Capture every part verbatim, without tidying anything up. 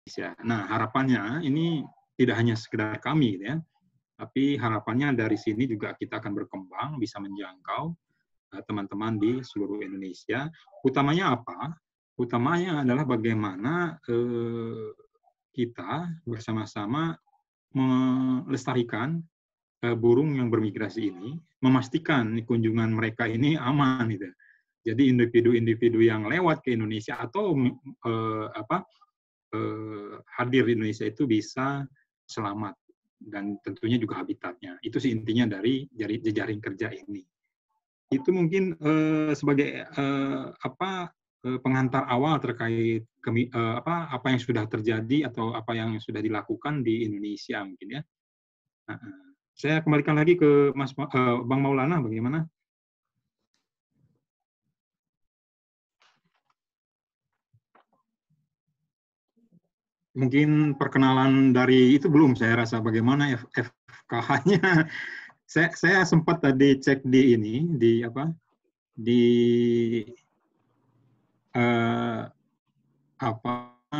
Indonesia. Nah, harapannya ini tidak hanya sekedar kami, gitu ya, tapi harapannya dari sini juga kita akan berkembang, bisa menjangkau uh, teman-teman di seluruh Indonesia. Utamanya apa? Utamanya adalah bagaimana uh, kita bersama-sama melestarikan uh, burung yang bermigrasi ini, memastikan kunjungan mereka ini aman, gitu. Jadi individu-individu yang lewat ke Indonesia atau uh, apa uh, hadir di Indonesia itu bisa selamat dan tentunya juga habitatnya. Itu sih intinya dari jejaring kerja ini. Itu mungkin uh, sebagai uh, apa uh, pengantar awal terkait kemi, uh, apa apa yang sudah terjadi atau apa yang sudah dilakukan di Indonesia mungkin ya. Nah, saya kembalikan lagi ke Mas uh, Bang Maulana, bagaimana? Mungkin perkenalan dari itu belum saya rasa, bagaimana F K H-nya. Saya, saya sempat tadi cek di ini di apa di uh, apa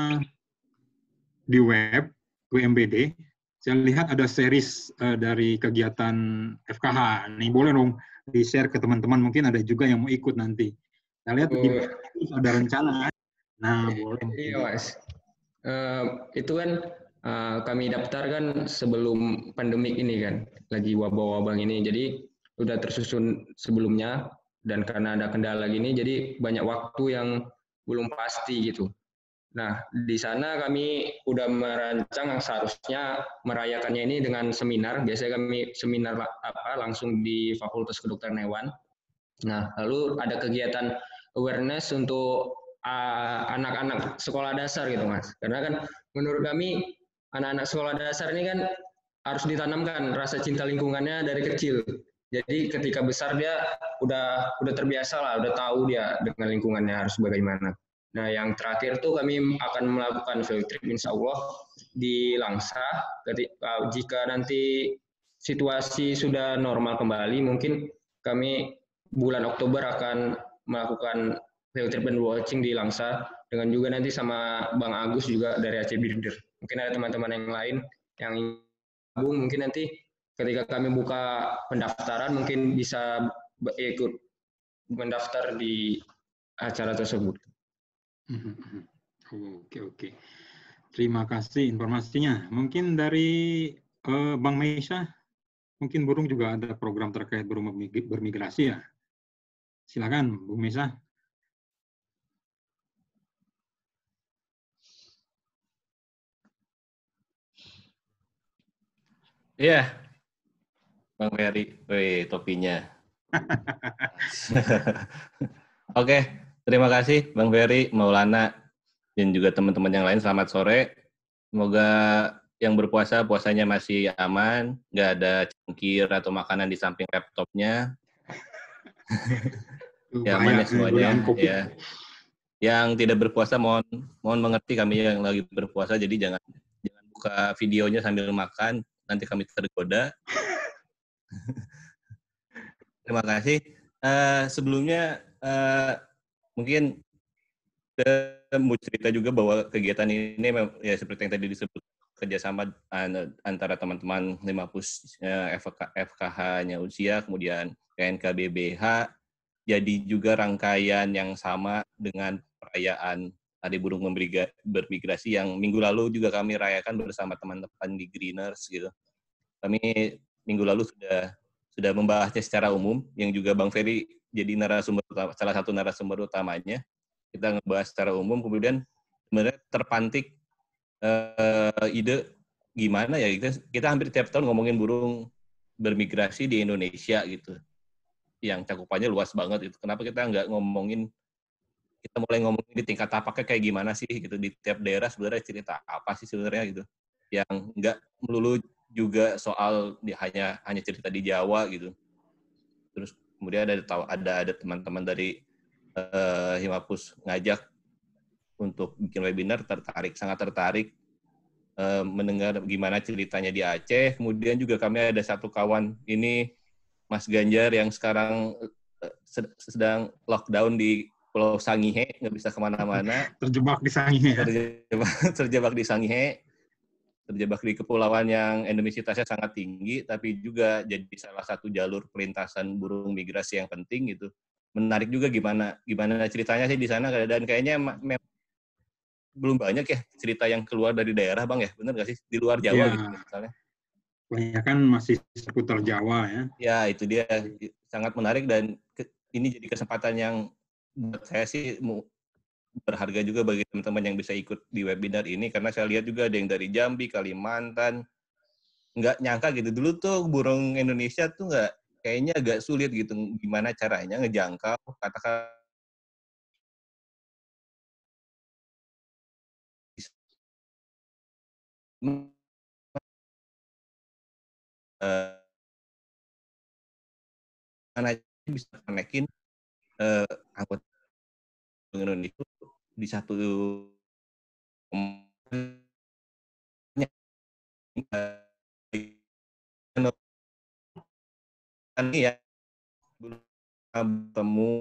di web W M B D. Saya lihat ada series uh, dari kegiatan F K H. Nih boleh dong di-share ke teman-teman, mungkin ada juga yang mau ikut nanti. Saya lihat di Oh, ada rencana. Nah, boleh. iya Mas. Uh, itu kan uh, kami daftar kan sebelum pandemik ini kan, lagi wabah-wabah ini. Jadi udah tersusun sebelumnya, dan karena ada kendala gini, jadi banyak waktu yang belum pasti gitu. Nah, di sana kami udah merancang seharusnya merayakannya ini dengan seminar. Biasanya kami seminar apa langsung di Fakultas Kedokteran Hewan. Nah, lalu ada kegiatan awareness untuk uh, anak-anak sekolah dasar gitu, Mas. Karena kan menurut kami anak-anak sekolah dasar ini kan harus ditanamkan rasa cinta lingkungannya dari kecil. Jadi ketika besar dia udah udah terbiasa lah, udah tahu dia dengan lingkungannya harus bagaimana. Nah, yang terakhir tuh kami akan melakukan field trip insya Allah di Langsa. Ketika, jika nanti situasi sudah normal kembali, mungkin kami bulan Oktober akan melakukan field trip and watching di Langsa, dengan juga nanti sama Bang Agus juga dari Aceh Birder. Mungkin ada teman-teman yang lain yang gabung, mungkin nanti ketika kami buka pendaftaran mungkin bisa ikut mendaftar di acara tersebut. Oke, oke. Terima kasih informasinya. Mungkin dari uh, Bang Meisha, mungkin burung juga ada program terkait burung bermigrasi ya. Silakan, Bung Meisha. Iya, Bang Ferry, wih topinya. Oke, terima kasih Bang Ferry, Maulana, dan juga teman-teman yang lain. Selamat sore. Semoga yang berpuasa puasanya masih aman, nggak ada cengkir atau makanan di samping laptopnya. Ya aman ya semuanya. Ya. Yang tidak berpuasa mohon mohon mengerti, kami yang lagi berpuasa, jadi jangan jangan buka videonya sambil makan, nanti kami tergoda. Terima kasih. Uh, sebelumnya uh, mungkin saya mau cerita juga bahwa kegiatan ini ya seperti yang tadi disebut, kerjasama antara teman-teman Limapus F K H-nya Usia, kemudian K N K B B H, jadi juga rangkaian yang sama dengan perayaan Hari Burung Bermigrasi yang minggu lalu juga kami rayakan bersama teman-teman di Greeners gitu. Kami minggu lalu sudah sudah membahasnya secara umum, yang juga Bang Ferry jadi narasumber salah satu narasumber utamanya. Kita ngebahas secara umum, kemudian sebenarnya terpantik uh, ide gimana ya, kita, kita hampir tiap tahun ngomongin burung bermigrasi di Indonesia gitu, yang cakupannya luas banget itu. Kenapa kita nggak ngomongin, kita mulai ngomongin di tingkat tapaknya kayak gimana sih gitu, di tiap daerah sebenarnya cerita apa sih sebenarnya gitu, yang nggak melulu juga soal di, hanya hanya cerita di Jawa gitu. Terus kemudian ada ada ada teman-teman dari uh, Himapus ngajak untuk bikin webinar, tertarik, sangat tertarik uh, mendengar gimana ceritanya di Aceh. Kemudian juga kami ada satu kawan ini, Mas Ganjar, yang sekarang uh, sedang lockdown di Pulau Sangihe, nggak bisa kemana-mana. Terjebak di Sangihe. Ya? Terjebak, terjebak di Sangihe. Terjebak di kepulauan yang endemisitasnya sangat tinggi, tapi juga jadi salah satu jalur perlintasan burung migrasi yang penting gitu. Menarik juga gimana gimana ceritanya sih di sana, dan kayaknya memang belum banyak ya cerita yang keluar dari daerah, Bang ya, benar nggak sih? Di luar Jawa Ya, gitu misalnya. Kebanyakan masih seputar Jawa ya. Ya itu dia, sangat menarik, dan ini jadi kesempatan yang buat saya sih berharga juga bagi teman-teman yang bisa ikut di webinar ini, karena saya lihat juga ada yang dari Jambi, Kalimantan. Nggak nyangka gitu, dulu tuh burung Indonesia tuh nggak, kayaknya agak sulit gitu, gimana caranya ngejangkau, katakan uh, mana bisa konekin uh, anggota Indonesia di satu ini ya, belum bertemu.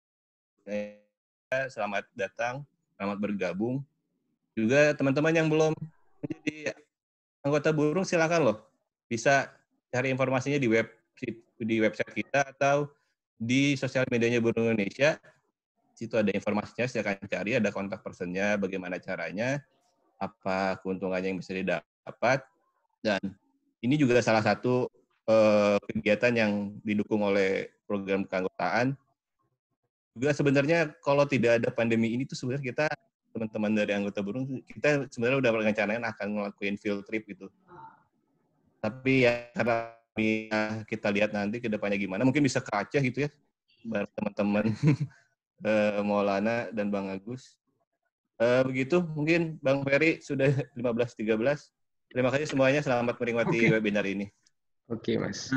Selamat datang, selamat bergabung. Juga teman-teman yang belum menjadi anggota burung, silakan loh, bisa cari informasinya di web di website kita atau di sosial medianya Burung Indonesia. Situ ada informasinya, silakan cari, ada kontak personnya, bagaimana caranya, apa keuntungannya yang bisa didapat. Dan ini juga salah satu eh, kegiatan yang didukung oleh program keanggotaan. Juga sebenarnya kalau tidak ada pandemi ini tuh sebenarnya kita, teman-teman dari anggota burung, kita sebenarnya udah merencanakan akan ngelakuin field trip gitu. Tapi ya karena kita lihat nanti ke depannya gimana, mungkin bisa ke Aceh gitu ya, bareng teman-teman Maulana dan Bang Agus. Uh, begitu, mungkin Bang Ferry sudah lima belas tiga belas. Terima kasih semuanya, selamat menikmati okay. webinar ini. Oke, okay, Mas.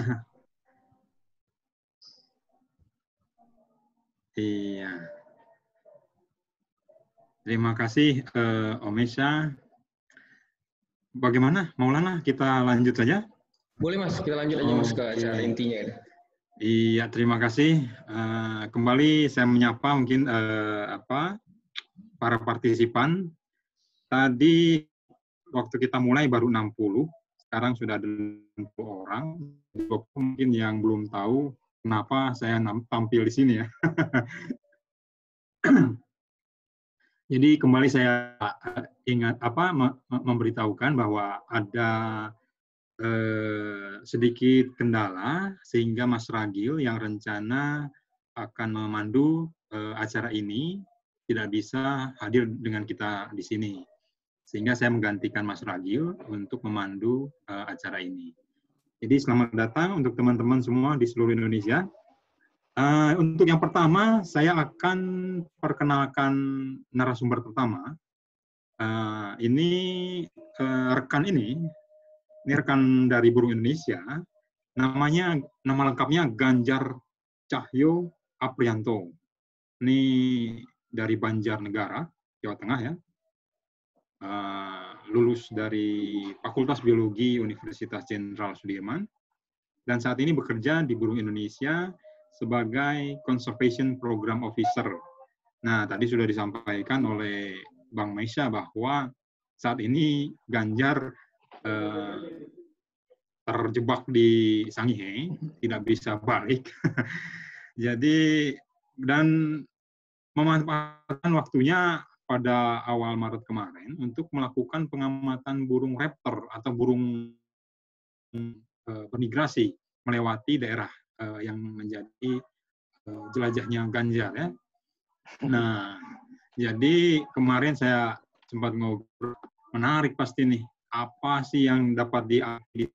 Iya. Terima kasih, uh, Om Esha. Bagaimana, Maulana? Kita lanjut saja? Boleh, Mas. Kita lanjut aja, Mas, ke acara intinya. Iya, terima kasih. Uh, kembali saya menyapa mungkin uh, apa para partisipan. Tadi waktu kita mulai baru enam puluh, sekarang sudah ada enam puluh orang. Mungkin yang belum tahu kenapa saya tampil di sini ya. Jadi kembali saya ingat apa memberitahukan bahwa ada eh, sedikit kendala sehingga Mas Ragil yang rencana akan memandu eh, acara ini tidak bisa hadir dengan kita di sini. Sehingga saya menggantikan Mas Ragil untuk memandu uh, acara ini. Jadi selamat datang untuk teman-teman semua di seluruh Indonesia. Uh, untuk yang pertama, saya akan perkenalkan narasumber pertama. Uh, ini uh, rekan ini, ini rekan dari Burung Indonesia. Namanya, nama lengkapnya Ganjar Cahyo Aprianto. Ini dari Banjarnegara, Jawa Tengah ya. Uh, lulus dari Fakultas Biologi Universitas Jenderal Sudirman, dan saat ini bekerja di Burung Indonesia sebagai Conservation Program Officer. Nah, tadi sudah disampaikan oleh Bang Maisha bahwa saat ini Ganjar uh, terjebak di Sangihe, tidak bisa balik. Jadi, dan memanfaatkan waktunya pada awal Maret kemarin untuk melakukan pengamatan burung raptor atau burung uh, bermigrasi melewati daerah uh, yang menjadi uh, jelajahnya Ganjar ya. Nah, jadi kemarin saya sempat ngobrol, menarik pasti nih, apa sih yang dapat diambil.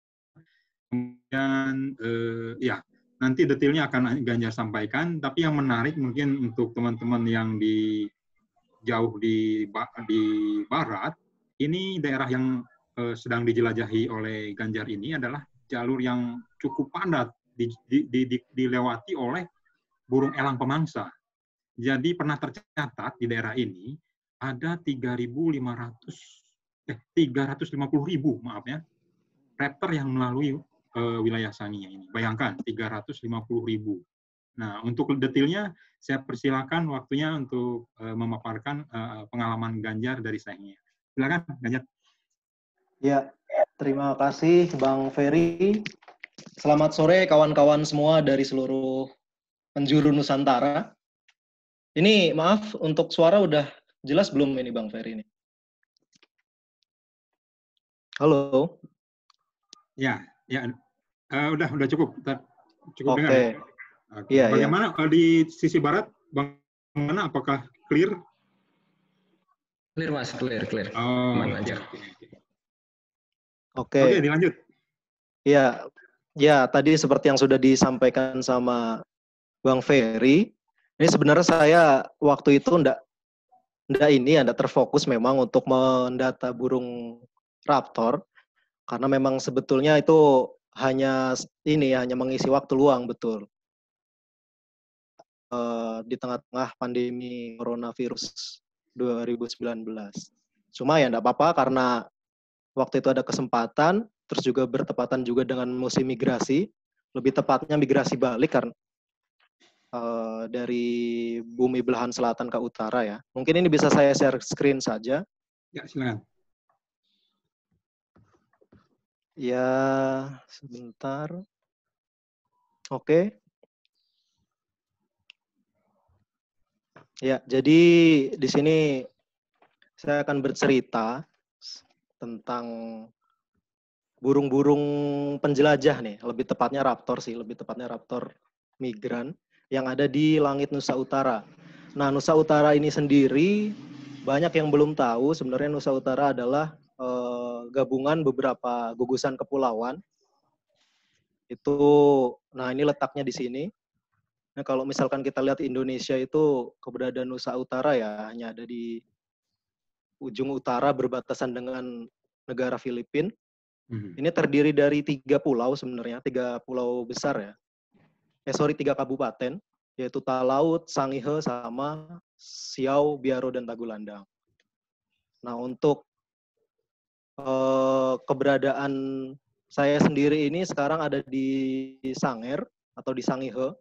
Kemudian uh, ya nanti detailnya akan Ganjar sampaikan, tapi yang menarik mungkin untuk teman-teman yang di jauh di di barat, ini daerah yang eh, sedang dijelajahi oleh Ganjar ini adalah jalur yang cukup padat di, di, di, di, dilewati oleh burung elang pemangsa. Jadi pernah tercatat di daerah ini ada tiga ribu lima ratus eh tiga ratus lima puluh ribu maaf ya raptor yang melalui eh, wilayah Sangihe ini. Bayangkan tiga ratus lima puluh ribu. Nah, untuk detailnya saya persilakan waktunya untuk uh, memaparkan uh, pengalaman Ganjar dari Sangihe. Silakan, Ganjar. Ya, terima kasih Bang Ferry. Selamat sore kawan-kawan semua dari seluruh penjuru Nusantara. Ini maaf, untuk suara udah jelas belum ini Bang Ferry ini? Halo? Ya, ya, uh, udah udah cukup, cukup Oke. dengar. Ya? Oke. Iya, Bagaimana iya. di sisi barat, bagaimana? Apakah clear? Clear Mas, clear, clear. Oh, Aman oke, aja. oke, oke. Oke. Oke, dilanjut. Ya, ya tadi seperti yang sudah disampaikan sama Bang Ferry, ini sebenarnya saya waktu itu ndak ndak ini ndak terfokus memang untuk mendata burung raptor, karena memang sebetulnya itu hanya ini hanya mengisi waktu luang, betul. Uh, di tengah-tengah pandemi coronavirus dua ribu sembilan belas. Cuma ya enggak apa-apa karena waktu itu ada kesempatan, terus juga bertepatan juga dengan musim migrasi, lebih tepatnya migrasi balik karena uh, dari bumi belahan selatan ke utara ya. Mungkin ini bisa saya share screen saja. Ya, silakan. Ya, sebentar. Oke. Ya, jadi di sini saya akan bercerita tentang burung-burung penjelajah nih, lebih tepatnya raptor sih, lebih tepatnya raptor migran yang ada di langit Nusa Utara. Nah, Nusa Utara ini sendiri banyak yang belum tahu sebenarnya Nusa Utara adalah eh, gabungan beberapa gugusan kepulauan. Itu, nah ini letaknya di sini. Nah, kalau misalkan kita lihat Indonesia itu keberadaan Nusa Utara ya hanya ada di ujung utara berbatasan dengan negara Filipina. Hmm. Ini terdiri dari tiga pulau sebenarnya, tiga pulau besar ya. Eh sorry, tiga kabupaten, yaitu Talaut, Sangihe, sama Siau, Biaro, dan Tagulandang. Nah, untuk eh, keberadaan saya sendiri ini sekarang ada di Sanger atau di Sangihe.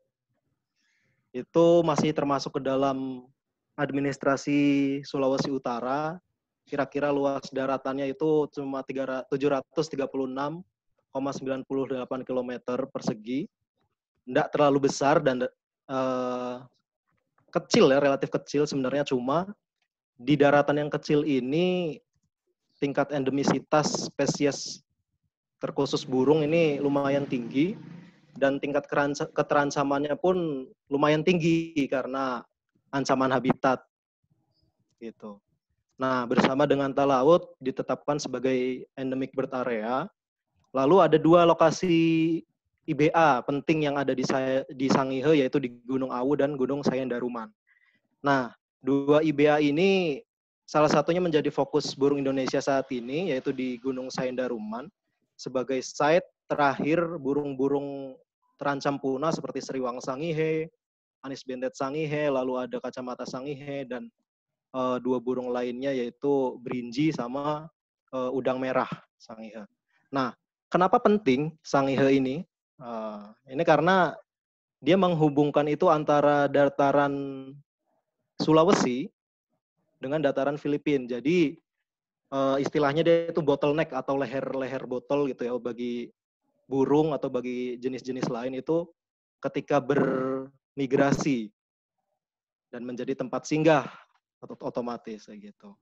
Itu masih termasuk ke dalam administrasi Sulawesi Utara. Kira-kira luas daratannya itu cuma tujuh ratus tiga puluh enam koma sembilan delapan kilometer persegi. Tidak terlalu besar dan uh, kecil ya, relatif kecil sebenarnya, cuma di daratan yang kecil ini tingkat endemisitas spesies terkhusus burung ini lumayan tinggi dan tingkat keterancamannya pun lumayan tinggi karena ancaman habitat gitu. Nah, bersama dengan Talaut ditetapkan sebagai endemic bird area. Lalu ada dua lokasi I B A penting yang ada di, di Sangihe, yaitu di Gunung Awu dan Gunung Sayendaruman. Nah, dua I B A ini salah satunya menjadi fokus burung Indonesia saat ini, yaitu di Gunung Sayendaruman, sebagai site terakhir burung-burung terancam punah seperti Seriwang Sangihe, Anis bentet Sangihe, lalu ada kacamata Sangihe, dan uh, dua burung lainnya yaitu berinji sama uh, udang merah Sangihe. Nah, kenapa penting Sangihe ini? Uh, ini karena dia menghubungkan itu antara dataran Sulawesi dengan dataran Filipina. Jadi uh, istilahnya dia itu bottleneck atau leher-leher botol gitu ya bagi burung atau bagi jenis-jenis lain itu ketika bermigrasi dan menjadi tempat singgah atau otomatis kayak gitu.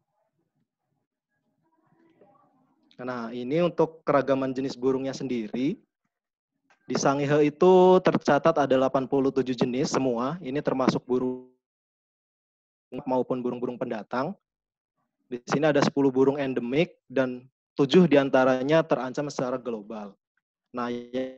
Nah, ini untuk keragaman jenis burungnya sendiri. Di Sangihe itu tercatat ada delapan puluh tujuh jenis semua. Ini termasuk burung maupun burung-burung pendatang. Di sini ada sepuluh burung endemik dan tujuh diantaranya terancam secara global. Nah,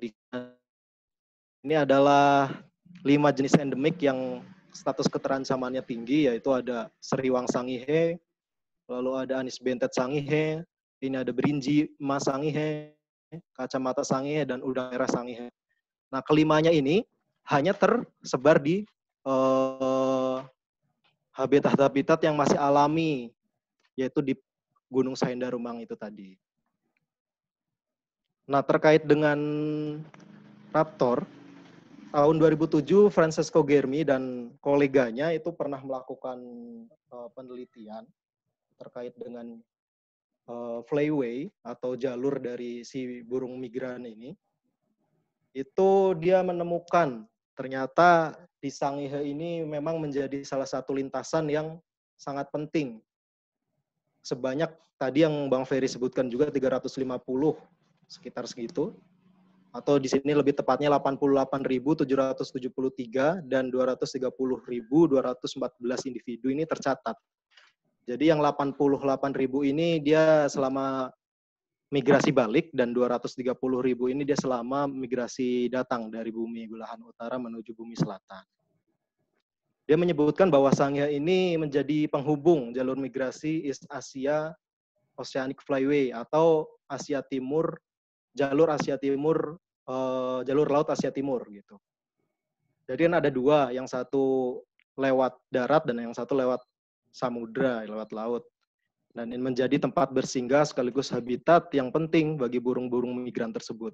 ini adalah lima jenis endemik yang status keterancamannya tinggi, yaitu ada Seriwang Sangihe, lalu ada Anis bentet Sangihe, ini ada berinji emas Sangihe, kacamata Sangihe, dan udang merah Sangihe. Nah, kelimanya ini hanya tersebar di uh, habitat-habitat yang masih alami, yaitu di Gunung Sayendarumang itu tadi. Nah, terkait dengan raptor, tahun dua ribu tujuh Francesco Germi dan koleganya itu pernah melakukan uh, penelitian terkait dengan uh, flyway atau jalur dari si burung migran ini. Itu dia menemukan ternyata di Sangihe ini memang menjadi salah satu lintasan yang sangat penting. Sebanyak tadi yang Bang Ferry sebutkan juga tiga ratus lima puluh sekitar segitu. Atau di sini lebih tepatnya delapan puluh delapan ribu tujuh ratus tujuh puluh tiga dan dua ratus tiga puluh ribu dua ratus empat belas individu ini tercatat. Jadi yang delapan puluh delapan ribu ini dia selama migrasi balik dan dua ratus tiga puluh ribu ini dia selama migrasi datang dari bumi belahan utara menuju bumi selatan. Dia menyebutkan bahwa Sangihe ini menjadi penghubung jalur migrasi East Asia Oceanic Flyway atau Asia Timur jalur Asia Timur, uh, jalur laut Asia Timur gitu. Jadi kan ada dua, yang satu lewat darat dan yang satu lewat samudra, lewat laut. Dan ini menjadi tempat bersinggah sekaligus habitat yang penting bagi burung-burung migran tersebut.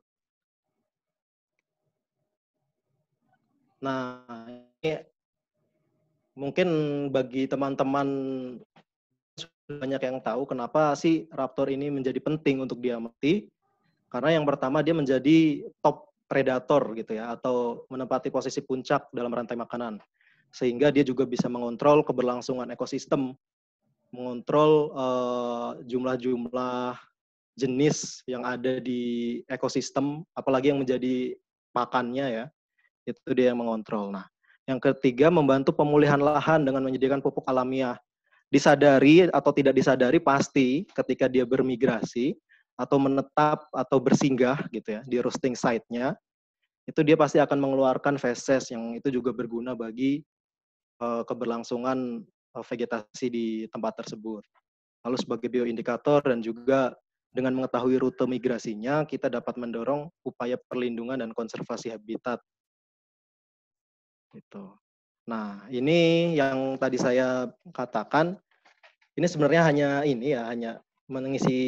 Nah, ini mungkin bagi teman-teman banyak yang tahu kenapa sih raptor ini menjadi penting untuk diamati. Karena yang pertama dia menjadi top predator gitu ya, atau menempati posisi puncak dalam rantai makanan. Sehingga dia juga bisa mengontrol keberlangsungan ekosistem, mengontrol uh, jumlah-jumlah jenis yang ada di ekosistem, apalagi yang menjadi pakannya ya, itu dia yang mengontrol. Nah, yang ketiga membantu pemulihan lahan dengan menyediakan pupuk alamiah. Disadari atau tidak disadari pasti ketika dia bermigrasi, atau menetap atau bersinggah gitu ya di roosting site-nya, itu dia pasti akan mengeluarkan feses yang itu juga berguna bagi uh, keberlangsungan uh, vegetasi di tempat tersebut. Lalu sebagai bioindikator dan juga dengan mengetahui rute migrasinya, kita dapat mendorong upaya perlindungan dan konservasi habitat. Gitu. Nah, ini yang tadi saya katakan, ini sebenarnya hanya ini ya, hanya mengisi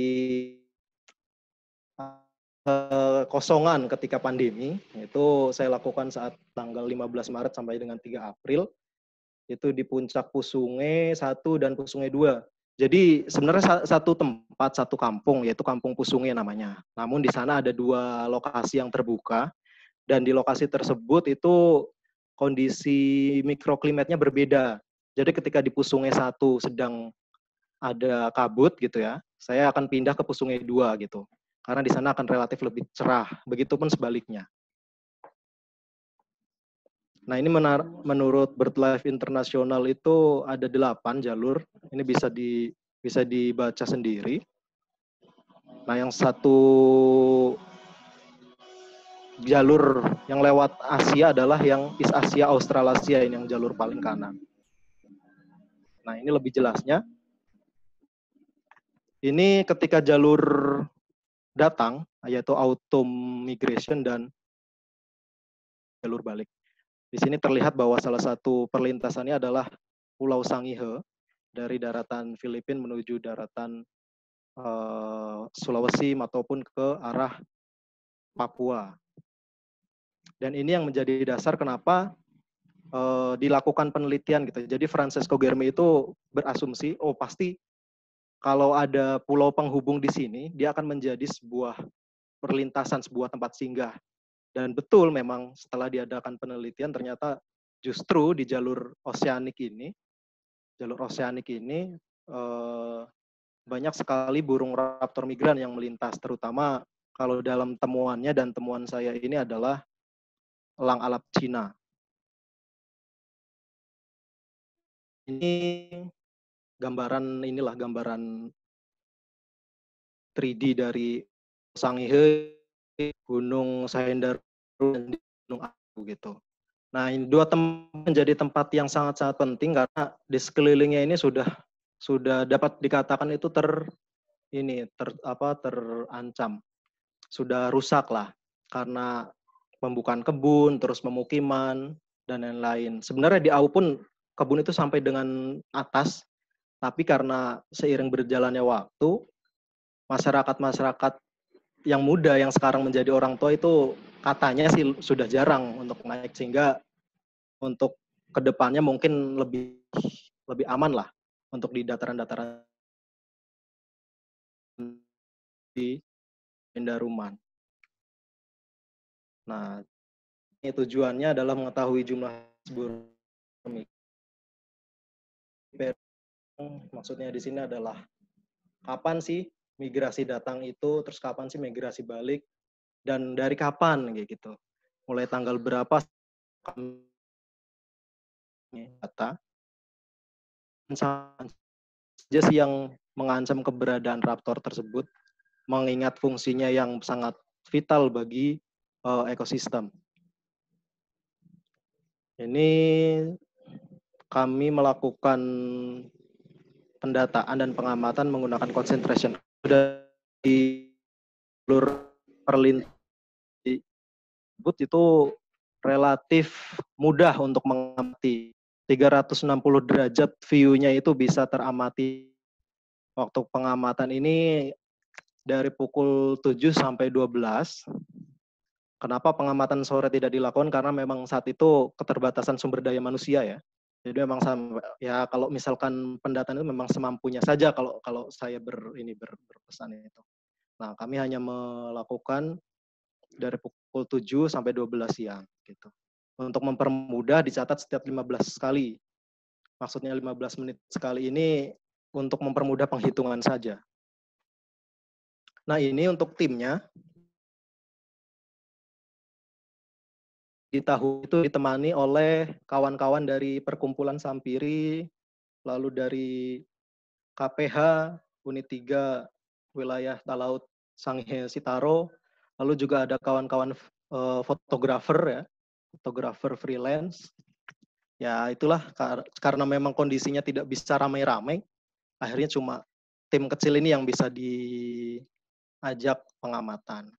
kekosongan ketika pandemi. Itu saya lakukan saat tanggal lima belas Maret sampai dengan tiga April. Itu di puncak Pusunge satu dan Pusunge dua. Jadi sebenarnya satu tempat, satu kampung, yaitu Kampung Pusunge namanya. Namun di sana ada dua lokasi yang terbuka, dan di lokasi tersebut itu kondisi mikroklimatnya berbeda. Jadi ketika di Pusunge satu sedang ada kabut gitu ya, saya akan pindah ke Pusunge dua gitu. Karena di sana akan relatif lebih cerah. Begitupun sebaliknya. Nah ini menar- menurut BirdLife International itu ada delapan jalur. Ini bisa di bisa dibaca sendiri. Nah yang satu jalur yang lewat Asia adalah yang East Asia Australasia, ini yang jalur paling kanan. Nah ini lebih jelasnya. Ini ketika jalur datang, yaitu autumn migration dan jalur balik. Di sini terlihat bahwa salah satu perlintasannya adalah Pulau Sangihe dari daratan Filipina menuju daratan uh, Sulawesi ataupun ke arah Papua. Dan ini yang menjadi dasar kenapa uh, dilakukan penelitian gitu. Jadi Francesco Germi itu berasumsi, oh pasti kalau ada pulau penghubung di sini, dia akan menjadi sebuah perlintasan, sebuah tempat singgah. Dan betul memang setelah diadakan penelitian ternyata justru di jalur oseanik ini, jalur oseanik ini eh, banyak sekali burung raptor migran yang melintas, terutama kalau dalam temuannya dan temuan saya ini adalah elang alap Cina. Ini gambaran inilah gambaran tiga D dari Sangihe, Gunung Sahendaru, dan Gunung Apu gitu. Nah, ini dua tempat menjadi tempat yang sangat-sangat penting karena di sekelilingnya ini sudah sudah dapat dikatakan itu ter ini ter apa terancam, sudah rusak lah karena pembukaan kebun, terus pemukiman dan lain-lain. Sebenarnya di A U pun kebun itu sampai dengan atas, tapi karena seiring berjalannya waktu, masyarakat-masyarakat yang muda yang sekarang menjadi orang tua itu katanya sih sudah jarang untuk naik, sehingga untuk kedepannya mungkin lebih lebih aman lah untuk di dataran-dataran di Endaruman. Nah, ini tujuannya adalah mengetahui jumlah bumi. Maksudnya di sini adalah kapan sih migrasi datang itu, terus kapan sih migrasi balik, dan dari kapan gitu. Mulai tanggal berapa data saja sih yang mengancam keberadaan raptor tersebut, mengingat fungsinya yang sangat vital bagi uh, ekosistem. Ini kami melakukan pendataan dan pengamatan menggunakan concentration dari jalur perlintasan itu relatif mudah untuk mengamati. tiga ratus enam puluh derajat view-nya itu bisa teramati. Waktu pengamatan ini dari pukul tujuh sampai dua belas. Kenapa pengamatan sore tidak dilakukan? Karena memang saat itu keterbatasan sumber daya manusia ya. Jadi memang ya kalau misalkan pendataan itu memang semampunya saja kalau kalau saya ber ini ber, berpesan itu. Nah, kami hanya melakukan dari pukul tujuh sampai dua belas siang gitu. Untuk mempermudah dicatat setiap lima belas kali. Maksudnya lima belas menit sekali ini untuk mempermudah penghitungan saja. Nah, ini untuk timnya. Di tahun itu ditemani oleh kawan-kawan dari Perkumpulan Sampiri, lalu dari K P H, Unit tiga, Wilayah Talaut Sanghe Sitaro, lalu juga ada kawan-kawan uh, fotografer ya, fotografer freelance. Ya itulah, kar karena memang kondisinya tidak bisa ramai-ramai, akhirnya cuma tim kecil ini yang bisa diajak pengamatan.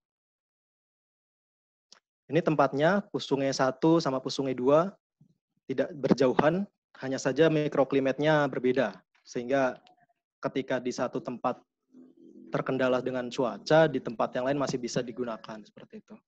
Ini tempatnya, Pusungai satu sama Pusungai dua tidak berjauhan, hanya saja mikroklimatnya berbeda. Sehingga ketika di satu tempat terkendala dengan cuaca, di tempat yang lain masih bisa digunakan, seperti itu.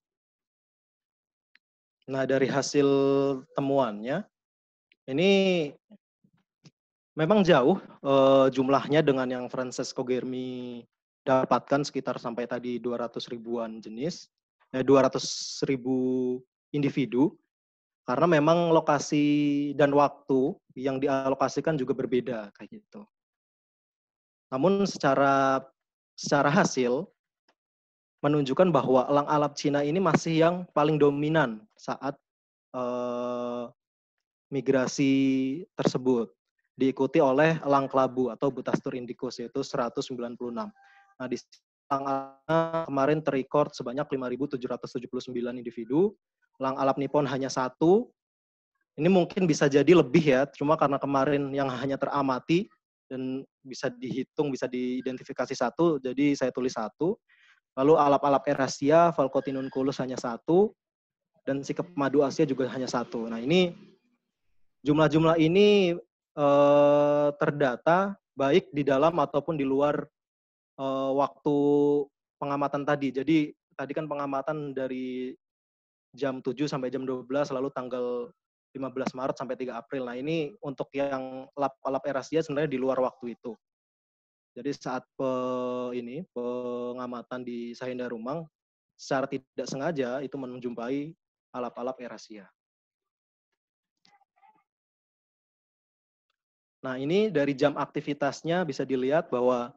Nah, dari hasil temuannya, ini memang jauh eh, jumlahnya dengan yang Francesco Germi dapatkan, sekitar sampai tadi dua ratus ribuan jenis. dua ratus ribu individu, karena memang lokasi dan waktu yang dialokasikan juga berbeda kayak gitu. Namun secara secara hasil menunjukkan bahwa elang alap Cina ini masih yang paling dominan saat eh, migrasi tersebut, diikuti oleh elang kelabu atau Butastur indicus yaitu seratus sembilan puluh enam. Nah, di kemarin terrecord sebanyak lima ribu tujuh ratus tujuh puluh sembilan individu, elang alap Nippon hanya satu. Ini mungkin bisa jadi lebih ya, cuma karena kemarin yang hanya teramati dan bisa dihitung, bisa diidentifikasi satu, jadi saya tulis satu. Lalu alap-alap Erasia, Falcotinunculus hanya satu, dan sikep madu Asia juga hanya satu. Nah ini jumlah-jumlah ini eh, terdata baik di dalam ataupun di luar Uh, waktu pengamatan tadi. Jadi tadi kan pengamatan dari jam tujuh sampai jam dua belas, lalu tanggal lima belas Maret sampai tiga April. Nah ini untuk yang lap-lap Erasia sebenarnya di luar waktu itu. Jadi saat pe, ini pengamatan di Sahindarumang, secara tidak sengaja itu menjumpai alap-alap Erasia. Nah ini dari jam aktivitasnya bisa dilihat bahwa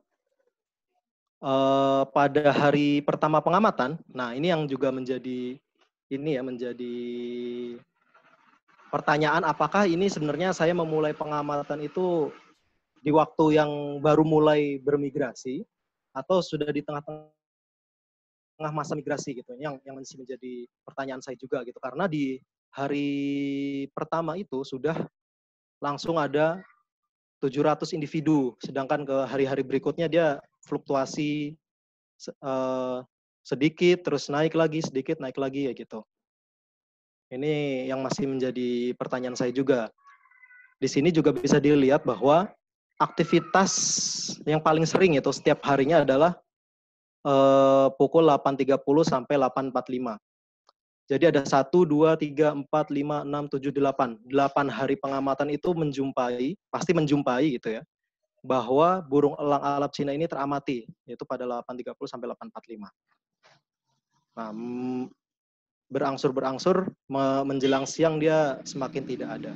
Uh, pada hari pertama pengamatan, nah ini yang juga menjadi ini ya menjadi pertanyaan, apakah ini sebenarnya saya memulai pengamatan itu di waktu yang baru mulai bermigrasi atau sudah di tengah-tengah masa migrasi gitu, yang yang masih menjadi pertanyaan saya juga gitu, karena di hari pertama itu sudah langsung ada tujuh ratus individu, sedangkan ke hari-hari berikutnya dia fluktuasi uh, sedikit, terus naik lagi, sedikit, naik lagi ya gitu. Ini yang masih menjadi pertanyaan saya juga. Di sini juga bisa dilihat bahwa aktivitas yang paling sering itu setiap harinya adalah uh, pukul delapan tiga puluh sampai delapan empat puluh lima. Jadi ada satu, dua, tiga, empat, lima, enam, tujuh, delapan. Delapan hari pengamatan itu menjumpai, pasti menjumpai gitu ya, bahwa burung elang alap Cina ini teramati, yaitu pada delapan tiga puluh sampai delapan empat puluh lima. Nah, berangsur-berangsur menjelang siang dia semakin tidak ada.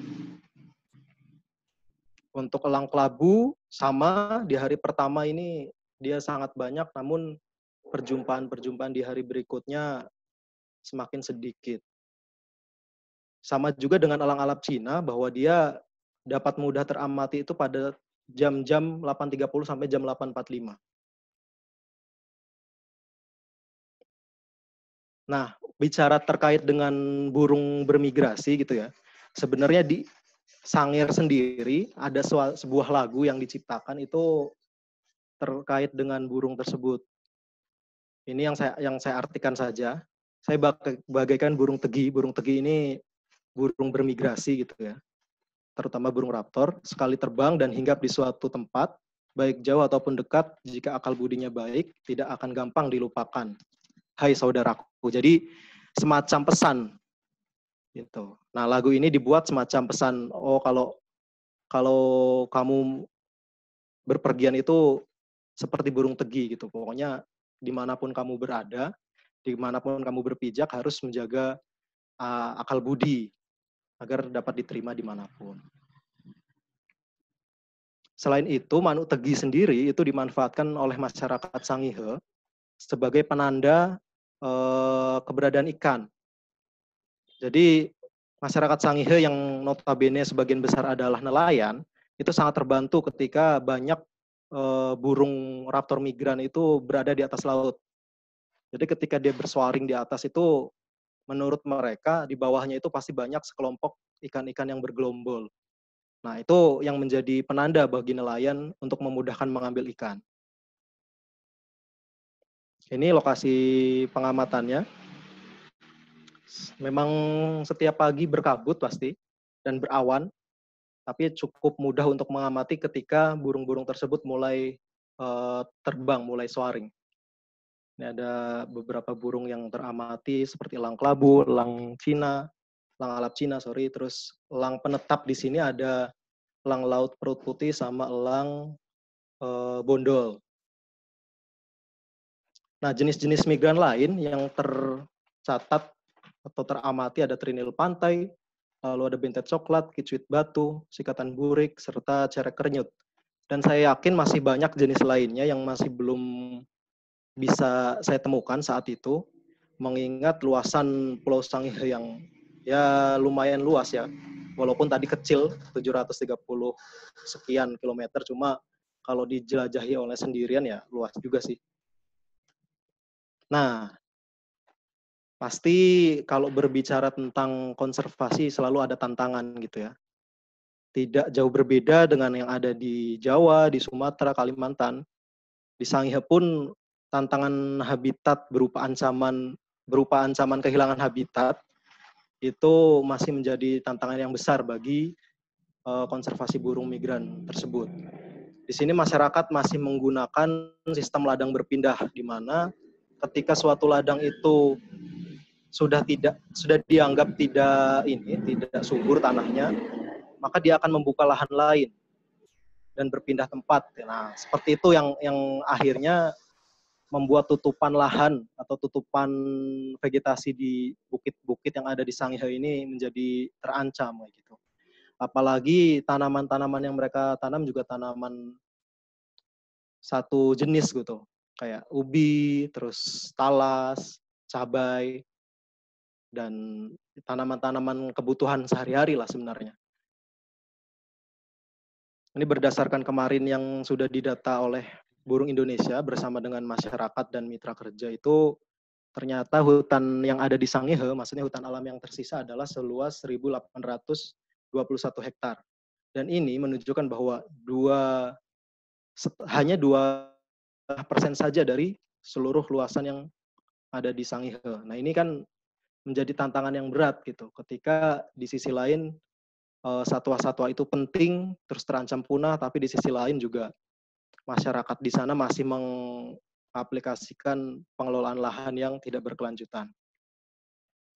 Untuk elang kelabu sama di hari pertama ini dia sangat banyak, namun perjumpaan-perjumpaan di hari berikutnya semakin sedikit. Sama juga dengan elang alap Cina bahwa dia dapat mudah teramati itu pada jam-jam delapan tiga puluh sampai jam delapan empat puluh lima. Nah, bicara terkait dengan burung bermigrasi gitu ya. Sebenarnya di Sangir sendiri ada sebuah lagu yang diciptakan itu terkait dengan burung tersebut. Ini yang saya yang saya artikan saja. Saya bagaikan burung tegi. Burung tegi ini burung bermigrasi gitu ya. Terutama burung raptor, sekali terbang dan hinggap di suatu tempat, baik jauh ataupun dekat, jika akal budinya baik, tidak akan gampang dilupakan. Hai saudaraku. Jadi semacam pesan gitu. Nah, lagu ini dibuat semacam pesan, oh kalau kalau kamu berpergian itu seperti burung tegi gitu. Pokoknya dimanapun kamu berada, dimanapun kamu berpijak harus menjaga uh, akal budi agar dapat diterima dimanapun. Selain itu, manuk tegi sendiri itu dimanfaatkan oleh masyarakat Sangihe sebagai penanda uh, keberadaan ikan. Jadi masyarakat Sangihe yang notabene sebagian besar adalah nelayan, itu sangat terbantu ketika banyak uh, burung raptor migran itu berada di atas laut. Jadi ketika dia bersuaring di atas itu, menurut mereka di bawahnya itu pasti banyak sekelompok ikan-ikan yang bergelombol. Nah, itu yang menjadi penanda bagi nelayan untuk memudahkan mengambil ikan. Ini lokasi pengamatannya. Memang setiap pagi berkabut pasti dan berawan, tapi cukup mudah untuk mengamati ketika burung-burung tersebut mulai uh, terbang, mulai soaring. Ini ada beberapa burung yang teramati seperti elang kelabu, elang Cina, elang alap Cina, sorry. Terus elang penetap di sini ada elang laut perut putih sama elang uh, bondol. Nah, jenis-jenis migran lain yang tercatat atau teramati ada trinil pantai, lalu ada bentet coklat, kicuit batu, sikatan burik, serta cerek kerenyut. Dan saya yakin masih banyak jenis lainnya yang masih belum bisa saya temukan saat itu, mengingat luasan Pulau Sangihe yang ya lumayan luas ya. Walaupun tadi kecil, tujuh ratus tiga puluh sekian kilometer, cuma kalau dijelajahi oleh sendirian ya luas juga sih. Nah, pasti kalau berbicara tentang konservasi selalu ada tantangan gitu ya. Tidak jauh berbeda dengan yang ada di Jawa, di Sumatera, Kalimantan. Di Sangihe pun tantangan habitat berupa ancaman berupa ancaman kehilangan habitat itu masih menjadi tantangan yang besar bagi uh, konservasi burung migran tersebut. Di sini masyarakat masih menggunakan sistem ladang berpindah, di mana ketika suatu ladang itu sudah tidak sudah dianggap tidak ini tidak subur tanahnya, maka dia akan membuka lahan lain dan berpindah tempat. Nah, seperti itu yang yang akhirnya membuat tutupan lahan atau tutupan vegetasi di bukit-bukit yang ada di Sangihe ini menjadi terancam kayak gitu. Apalagi tanaman-tanaman yang mereka tanam juga tanaman satu jenis gitu, kayak ubi, terus talas, cabai, dan tanaman-tanaman kebutuhan sehari-hari lah sebenarnya. Ini berdasarkan kemarin yang sudah didata oleh Burung Indonesia bersama dengan masyarakat dan mitra kerja itu, ternyata hutan yang ada di Sangihe, maksudnya hutan alam yang tersisa adalah seluas seribu delapan ratus dua puluh satu hektar. Dan ini menunjukkan bahwa dua hanya dua persen saja dari seluruh luasan yang ada di Sangihe. Nah, ini kan menjadi tantangan yang berat gitu. Ketika di sisi lain satwa-satwa itu penting, terus terancam punah, tapi di sisi lain juga masyarakat di sana masih mengaplikasikan pengelolaan lahan yang tidak berkelanjutan.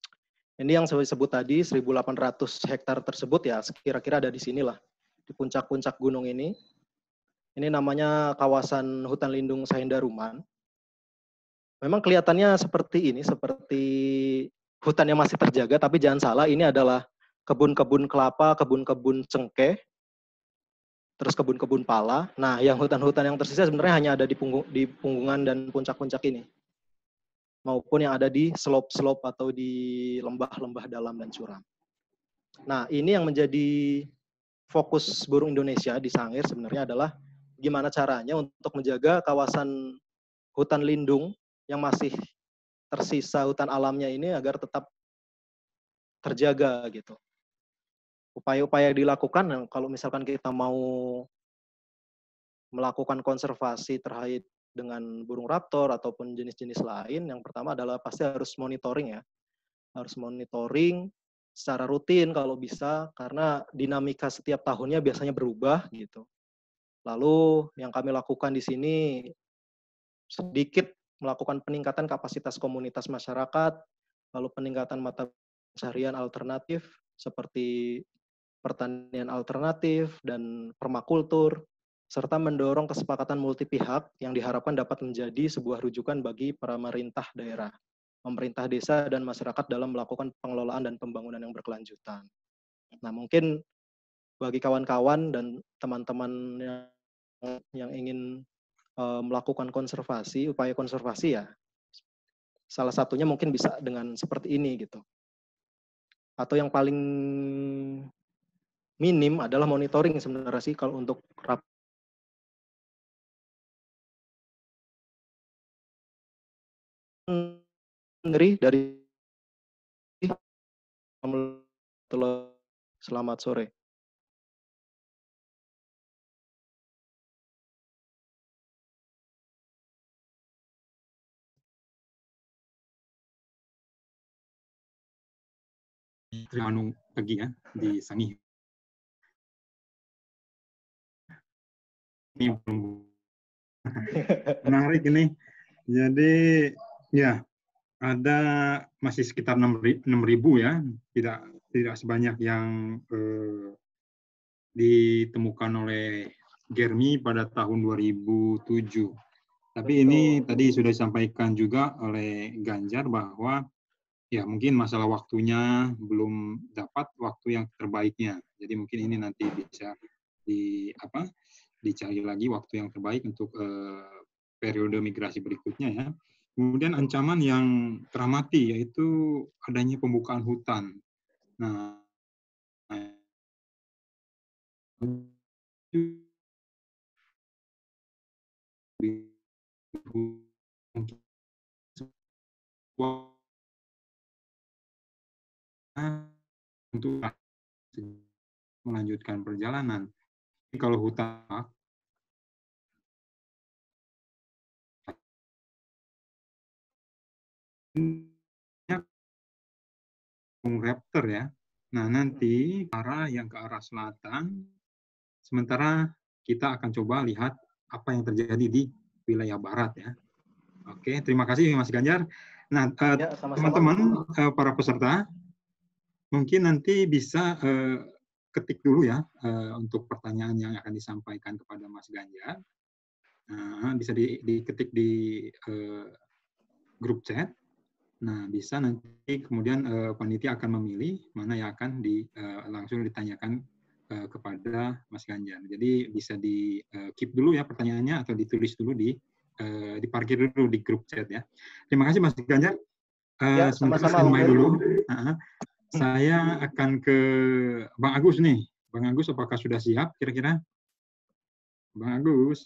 Ini yang saya sebut tadi, seribu delapan ratus hektar tersebut ya, kira-kira ada di sinilah, di puncak-puncak gunung ini. Ini namanya kawasan hutan lindung Sahindaruman. Memang kelihatannya seperti ini, seperti hutan yang masih terjaga, tapi jangan salah, ini adalah kebun-kebun kelapa, kebun-kebun cengkeh, terus kebun-kebun pala. Nah, yang hutan-hutan yang tersisa sebenarnya hanya ada di, punggung, di punggungan dan puncak-puncak ini, maupun yang ada di slope-slope atau di lembah-lembah dalam dan curam. Nah, ini yang menjadi fokus burung Indonesia di Sangir sebenarnya adalah gimana caranya untuk menjaga kawasan hutan lindung yang masih tersisa hutan alamnya ini agar tetap terjaga gitu. Upaya-upaya dilakukan kalau misalkan kita mau melakukan konservasi terkait dengan burung raptor ataupun jenis-jenis lain, yang pertama adalah pasti harus monitoring ya. Harus monitoring secara rutin kalau bisa, karena dinamika setiap tahunnya biasanya berubah gitu. Lalu yang kami lakukan di sini sedikit melakukan peningkatan kapasitas komunitas masyarakat, lalu peningkatan mata pencaharian alternatif seperti pertanian alternatif dan permakultur, serta mendorong kesepakatan multi pihak yang diharapkan dapat menjadi sebuah rujukan bagi pemerintah daerah, pemerintah desa, dan masyarakat dalam melakukan pengelolaan dan pembangunan yang berkelanjutan. Nah, mungkin bagi kawan-kawan dan teman-teman yang, yang ingin uh, melakukan konservasi, upaya konservasi ya, salah satunya mungkin bisa dengan seperti ini gitu. Atau yang paling minim adalah monitoring sebenarnya sih kalau untuk rap dari dari selamat sore. Terima pagi ya di Sangih. Ini menarik ini. Jadi ya ada masih sekitar enam ribu ya, tidak tidak sebanyak yang eh, ditemukan oleh Germi pada tahun dua ribu tujuh. Tapi Betul. Ini tadi sudah disampaikan juga oleh Ganjar bahwa ya mungkin masalah waktunya belum dapat waktu yang terbaiknya. Jadi mungkin ini nanti bisa di apa dicari lagi waktu yang terbaik untuk eh, periode migrasi berikutnya ya. Kemudian ancaman yang teramati yaitu adanya pembukaan hutan. Nah, untuk melanjutkan perjalanan. Kalau hutan raptor ya. Nah, nanti arah yang ke arah selatan, sementara kita akan coba lihat apa yang terjadi di wilayah barat ya. Oke, terima kasih Mas Ganjar. Nah, ya, teman-teman uh, para peserta, mungkin nanti bisa uh, ketik dulu ya uh, untuk pertanyaan yang akan disampaikan kepada Mas Ganjar. Nah, bisa di, diketik di uh, grup chat. Nah, bisa nanti kemudian uh, panitia akan memilih mana yang akan di, uh, langsung ditanyakan uh, kepada Mas Ganjar. Jadi bisa di uh, keep dulu ya pertanyaannya atau ditulis dulu di uh, diparkir dulu di grup chat ya. Terima kasih Mas Ganjar. Uh, ya, sementara saya dulu. Uh, saya akan ke Bang Agus nih. Bang Agus, apakah sudah siap kira-kira? Bang Agus.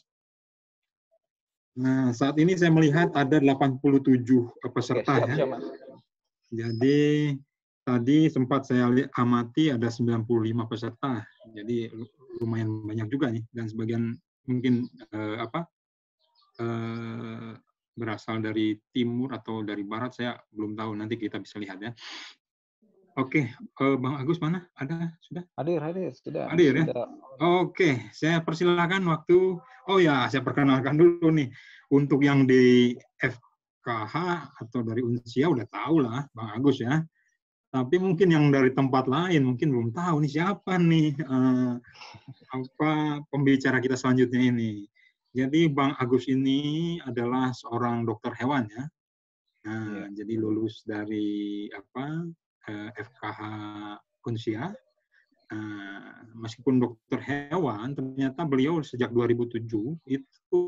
Nah, saat ini saya melihat ada delapan puluh tujuh peserta. Oke, siap, ya. Siap, Mas. Jadi tadi sempat saya amati ada sembilan puluh lima peserta. Jadi lumayan banyak juga nih, dan sebagian mungkin eh, apa eh, berasal dari timur atau dari barat, saya belum tahu, nanti kita bisa lihat ya. Oke, eh, Bang Agus mana? Ada? Sudah? Hadir, hadir, sudah. Hadir ya? Sudah. Oke, saya persilakan waktu. Oh ya, saya perkenalkan dulu nih. Untuk yang di F K H atau dari Unsia udah tahu lah, Bang Agus ya. Tapi mungkin yang dari tempat lain mungkin belum tahu nih siapa nih uh, apa pembicara kita selanjutnya ini. Jadi Bang Agus ini adalah seorang dokter hewan ya. Nah, yeah. Jadi lulus dari apa uh, F K H Unsia. Uh, meskipun dokter hewan, ternyata beliau sejak dua ribu tujuh itu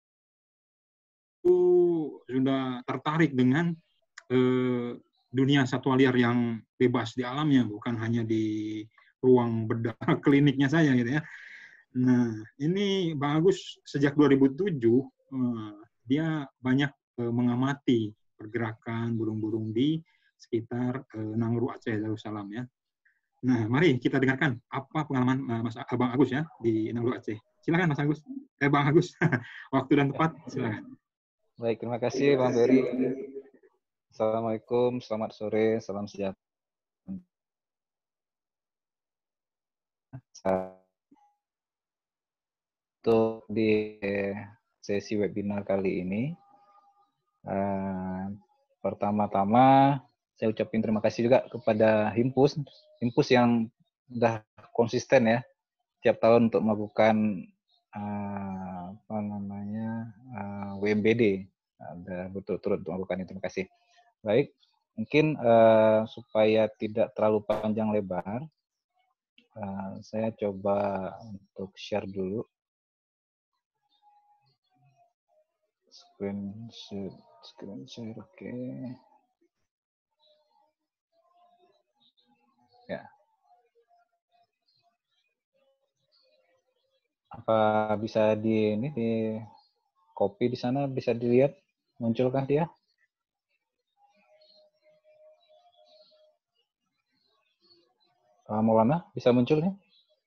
sudah tertarik dengan uh, dunia satwa liar yang bebas di alamnya, bukan hanya di ruang bedah kliniknya saja gitu ya. Nah, ini Bang Agus sejak dua ribu tujuh uh, dia banyak uh, mengamati pergerakan burung-burung di sekitar uh, Nangru Aceh Darussalam ya. Nah, mari kita dengarkan apa pengalaman uh, Mas Bang Agus ya di Nangru Aceh. Silakan Mas Agus. Eh Bang Agus. Waktu dan tempat silakan. Baik, terima kasih Bang Ferry. Assalamualaikum, selamat sore, salam sejahtera. Untuk di sesi webinar kali ini, uh, pertama-tama saya ucapin terima kasih juga kepada Himpus, Himpus yang sudah konsisten ya, tiap tahun untuk melakukan uh, apa namanya uh, W M B D, ada betul-betul untuk melakukan itu. Terima kasih. Baik, mungkin uh, supaya tidak terlalu panjang lebar, uh, saya coba untuk share dulu. Screen share, screen share, oke. Okay. Ya. Apa bisa di ini di copy di sana, bisa dilihat munculkah dia? Uh, Maulana bisa muncul nih?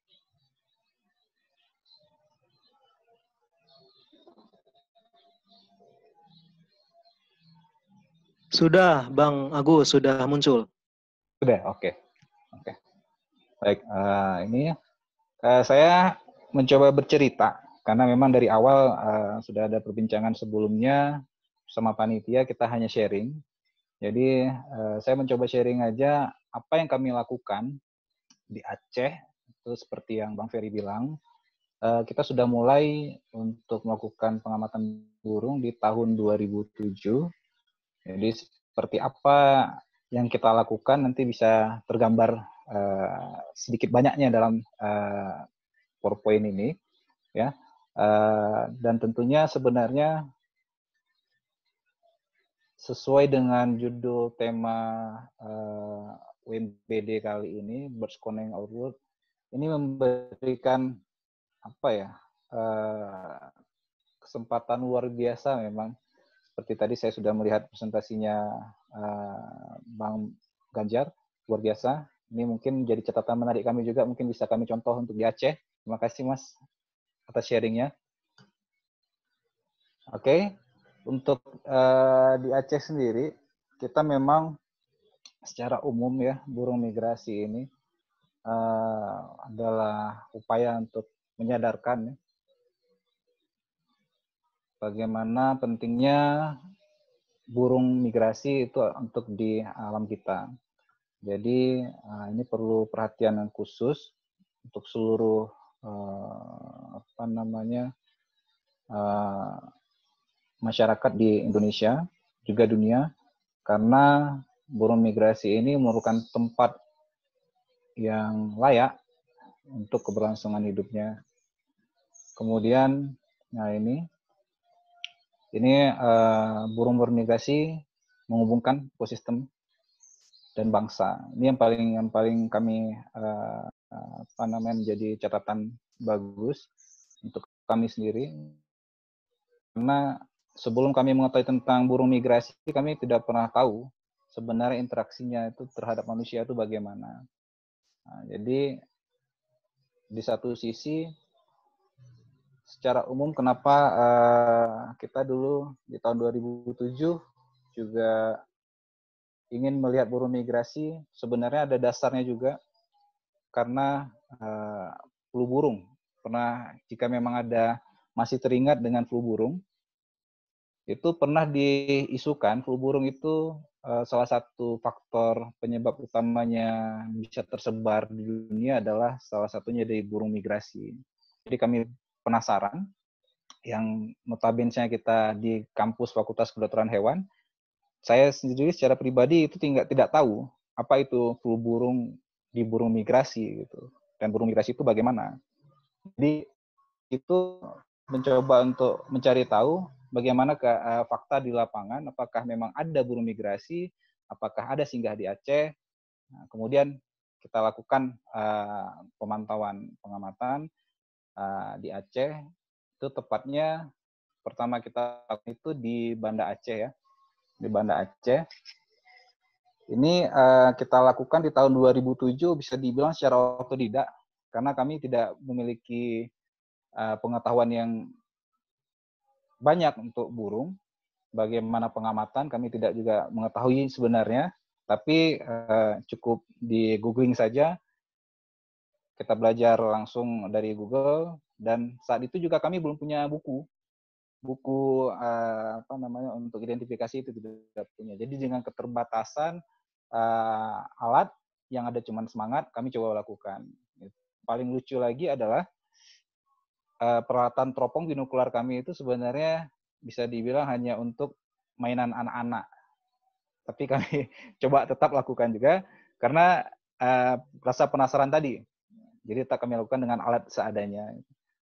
Sudah, Bang Agus, sudah muncul. Sudah, oke. Okay. Oke. Okay. Baik, uh, ini uh, saya mencoba bercerita karena memang dari awal uh, sudah ada perbincangan sebelumnya sama panitia, kita hanya sharing. Jadi uh, saya mencoba sharing aja apa yang kami lakukan di Aceh, itu seperti yang Bang Ferry bilang, uh, kita sudah mulai untuk melakukan pengamatan burung di tahun dua ribu tujuh. Jadi seperti apa yang kita lakukan nanti bisa tergambar uh, sedikit banyaknya dalam uh, PowerPoint ini, ya. Uh, dan tentunya sebenarnya sesuai dengan judul tema uh, W M B D kali ini, Birds Connecting Our World, ini memberikan apa ya uh, kesempatan luar biasa memang. Seperti tadi saya sudah melihat presentasinya uh, Bang Ganjar, luar biasa. Ini mungkin jadi catatan menarik kami juga, mungkin bisa kami contoh untuk di Aceh. Terima kasih Mas atas sharingnya. Oke, okay. Untuk uh, di Aceh sendiri, kita memang secara umum ya, burung migrasi ini uh, adalah upaya untuk menyadarkan ya, bagaimana pentingnya burung migrasi itu untuk di alam kita. Jadi ini perlu perhatian yang khusus untuk seluruh apa namanya masyarakat di Indonesia juga dunia, karena burung migrasi ini merupakan tempat yang layak untuk keberlangsungan hidupnya. Kemudian, nah ini Ini uh, burung bermigrasi menghubungkan ekosistem dan bangsa. Ini yang paling yang paling kami uh, apa namanya menjadi catatan bagus untuk kami sendiri. Karena sebelum kami mengetahui tentang burung migrasi, kami tidak pernah tahu sebenarnya interaksinya itu terhadap manusia itu bagaimana. Nah, jadi di satu sisi secara umum kenapa uh, kita dulu di tahun dua ribu tujuh juga ingin melihat burung migrasi, sebenarnya ada dasarnya juga karena uh, flu burung. Pernah jika memang ada masih teringat dengan flu burung, itu pernah diisukan flu burung itu uh, salah satu faktor penyebab utamanya bisa tersebar di dunia adalah salah satunya dari burung migrasi. Jadi kami penasaran, yang notabene kita di kampus Fakultas Kedokteran Hewan, saya sendiri secara pribadi itu tidak tidak tahu apa itu flu burung di burung migrasi gitu. Dan burung migrasi itu bagaimana. Jadi itu mencoba untuk mencari tahu bagaimana ke, uh, fakta di lapangan, apakah memang ada burung migrasi, apakah ada singgah di Aceh. Nah, kemudian kita lakukan uh, pemantauan pengamatan uh, di Aceh. Itu tepatnya pertama kita lakukan itu di Banda Aceh ya, di Banda Aceh. Ini uh, kita lakukan di tahun dua ribu tujuh, bisa dibilang secara otodidak, karena kami tidak memiliki uh, pengetahuan yang banyak untuk burung. Bagaimana pengamatan kami tidak juga mengetahui sebenarnya, tapi uh, cukup di googling saja. Kita belajar langsung dari Google, dan saat itu juga kami belum punya buku buku uh, apa namanya untuk identifikasi, itu tidak punya. Jadi dengan keterbatasan uh, alat yang ada cuman semangat, kami coba lakukan. Paling lucu lagi adalah uh, peralatan teropong binokular kami itu sebenarnya bisa dibilang hanya untuk mainan anak-anak. Tapi kami coba tetap lakukan juga karena uh, rasa penasaran tadi. Jadi tak kami lakukan dengan alat seadanya.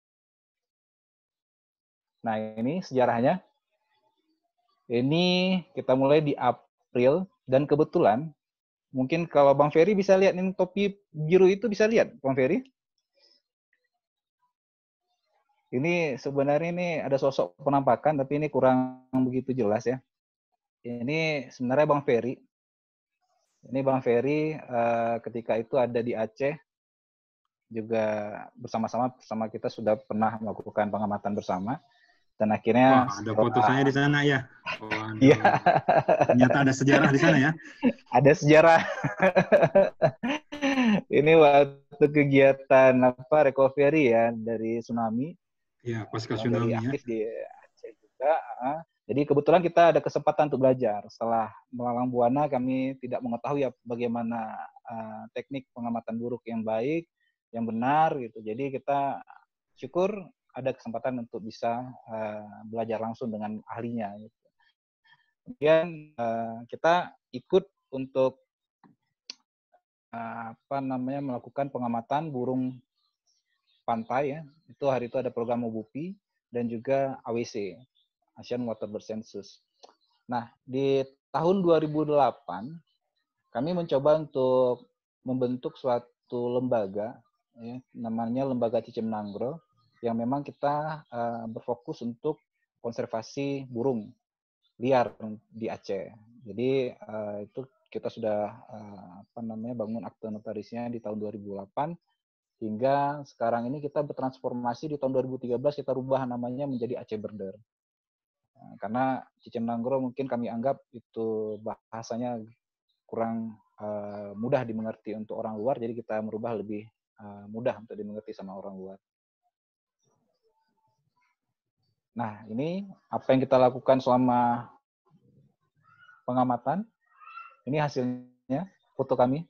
Nah, ini sejarahnya. Ini kita mulai di April, dan kebetulan mungkin kalau Bang Ferry bisa lihat ini topi biru itu, bisa lihat Bang Ferry. Ini sebenarnya ini ada sosok penampakan, tapi ini kurang begitu jelas ya. Ini sebenarnya Bang Ferry. Ini Bang Ferry uh, ketika itu ada di Aceh, juga bersama-sama bersama kita sudah pernah melakukan pengamatan bersama. Dan akhirnya wah, ada foto saya di sana ya. Oh, iya. Ternyata ada sejarah di sana ya. Ada sejarah. Ini waktu kegiatan apa recovery ya dari tsunami. Iya, pasca Dari tsunami ya. aktif di Aceh juga. Jadi kebetulan kita ada kesempatan untuk belajar. Setelah melalang buana, kami tidak mengetahui ya bagaimana uh, teknik pengamatan burung yang baik, yang benar gitu. Jadi kita syukur ada kesempatan untuk bisa uh, belajar langsung dengan ahlinya. Gitu. Kemudian uh, kita ikut untuk uh, apa namanya melakukan pengamatan burung pantai ya. Itu hari itu ada program O B U P I dan juga A W C, Asian Water Bird Census. Nah, di tahun dua ribu delapan kami mencoba untuk membentuk suatu lembaga ya, namanya Lembaga Cicim Nanggro, yang memang kita uh, berfokus untuk konservasi burung liar di Aceh. Jadi uh, itu kita sudah uh, apa namanya bangun akte notarisnya di tahun dua ribu delapan, hingga sekarang ini kita bertransformasi di tahun dua ribu tiga belas, kita rubah namanya menjadi Aceh Birder. Nah, karena Cicim Nanggro mungkin kami anggap itu bahasanya kurang uh, mudah dimengerti untuk orang luar, jadi kita merubah lebih uh, mudah untuk dimengerti sama orang luar. Nah, ini apa yang kita lakukan selama pengamatan. Ini hasilnya, foto kami.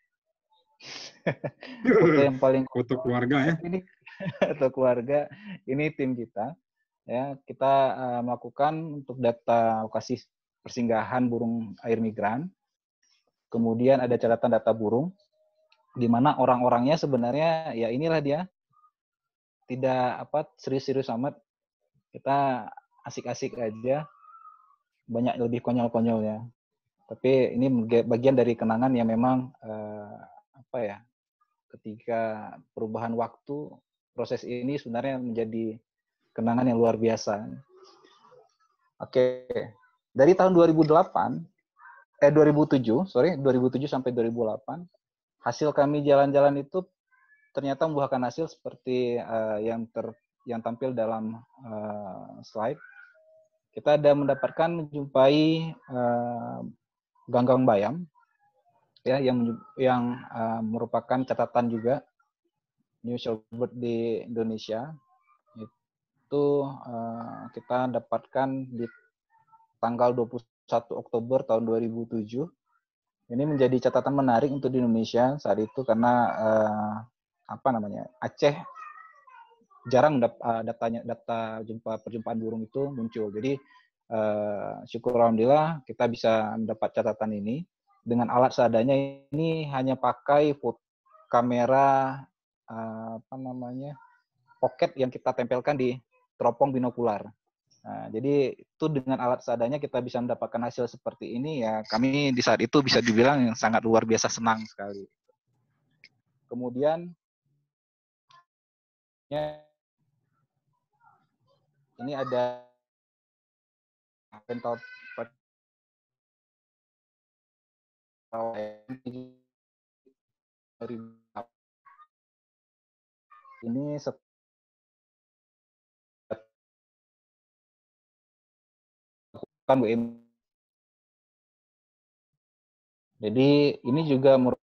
Foto yang paling foto keluarga ya. Ini foto keluarga. Ini tim kita. Ya, kita uh, melakukan untuk data lokasi persinggahan burung air migran. Kemudian ada catatan data burung, di mana orang-orangnya sebenarnya ya inilah dia, tidak apa serius-serius amat. Kita asik-asik aja, banyak lebih konyol-konyolnya. Tapi ini bagian dari kenangan yang memang eh, apa ya, ketika perubahan waktu, proses ini sebenarnya menjadi kenangan yang luar biasa. Oke, dari tahun dua ribu delapan, eh dua ribu tujuh, sorry, dua ribu tujuh sampai dua ribu delapan, hasil kami jalan-jalan itu ternyata membuahkan hasil seperti uh, yang ter yang tampil dalam uh, slide. Kita ada mendapatkan menjumpai uh, ganggang bayam, ya, yang yang uh, merupakan catatan juga new shorebird di Indonesia. Itu uh, kita dapatkan di tanggal dua puluh satu Oktober tahun dua ribu tujuh. Ini menjadi catatan menarik untuk di Indonesia saat itu karena uh, apa namanya Aceh jarang dap, uh, datanya data jumpa perjumpaan burung itu muncul. Jadi uh, syukur alhamdulillah kita bisa mendapat catatan ini dengan alat seadanya. Ini hanya pakai foto, kamera uh, apa namanya pocket yang kita tempelkan di teropong binokular. Nah, jadi itu dengan alat seadanya kita bisa mendapatkan hasil seperti ini ya. Kami di saat itu bisa dibilang sangat luar biasa senang sekali. Kemudian ya, ini ada pental ini bukan W M. Jadi ini juga merupakan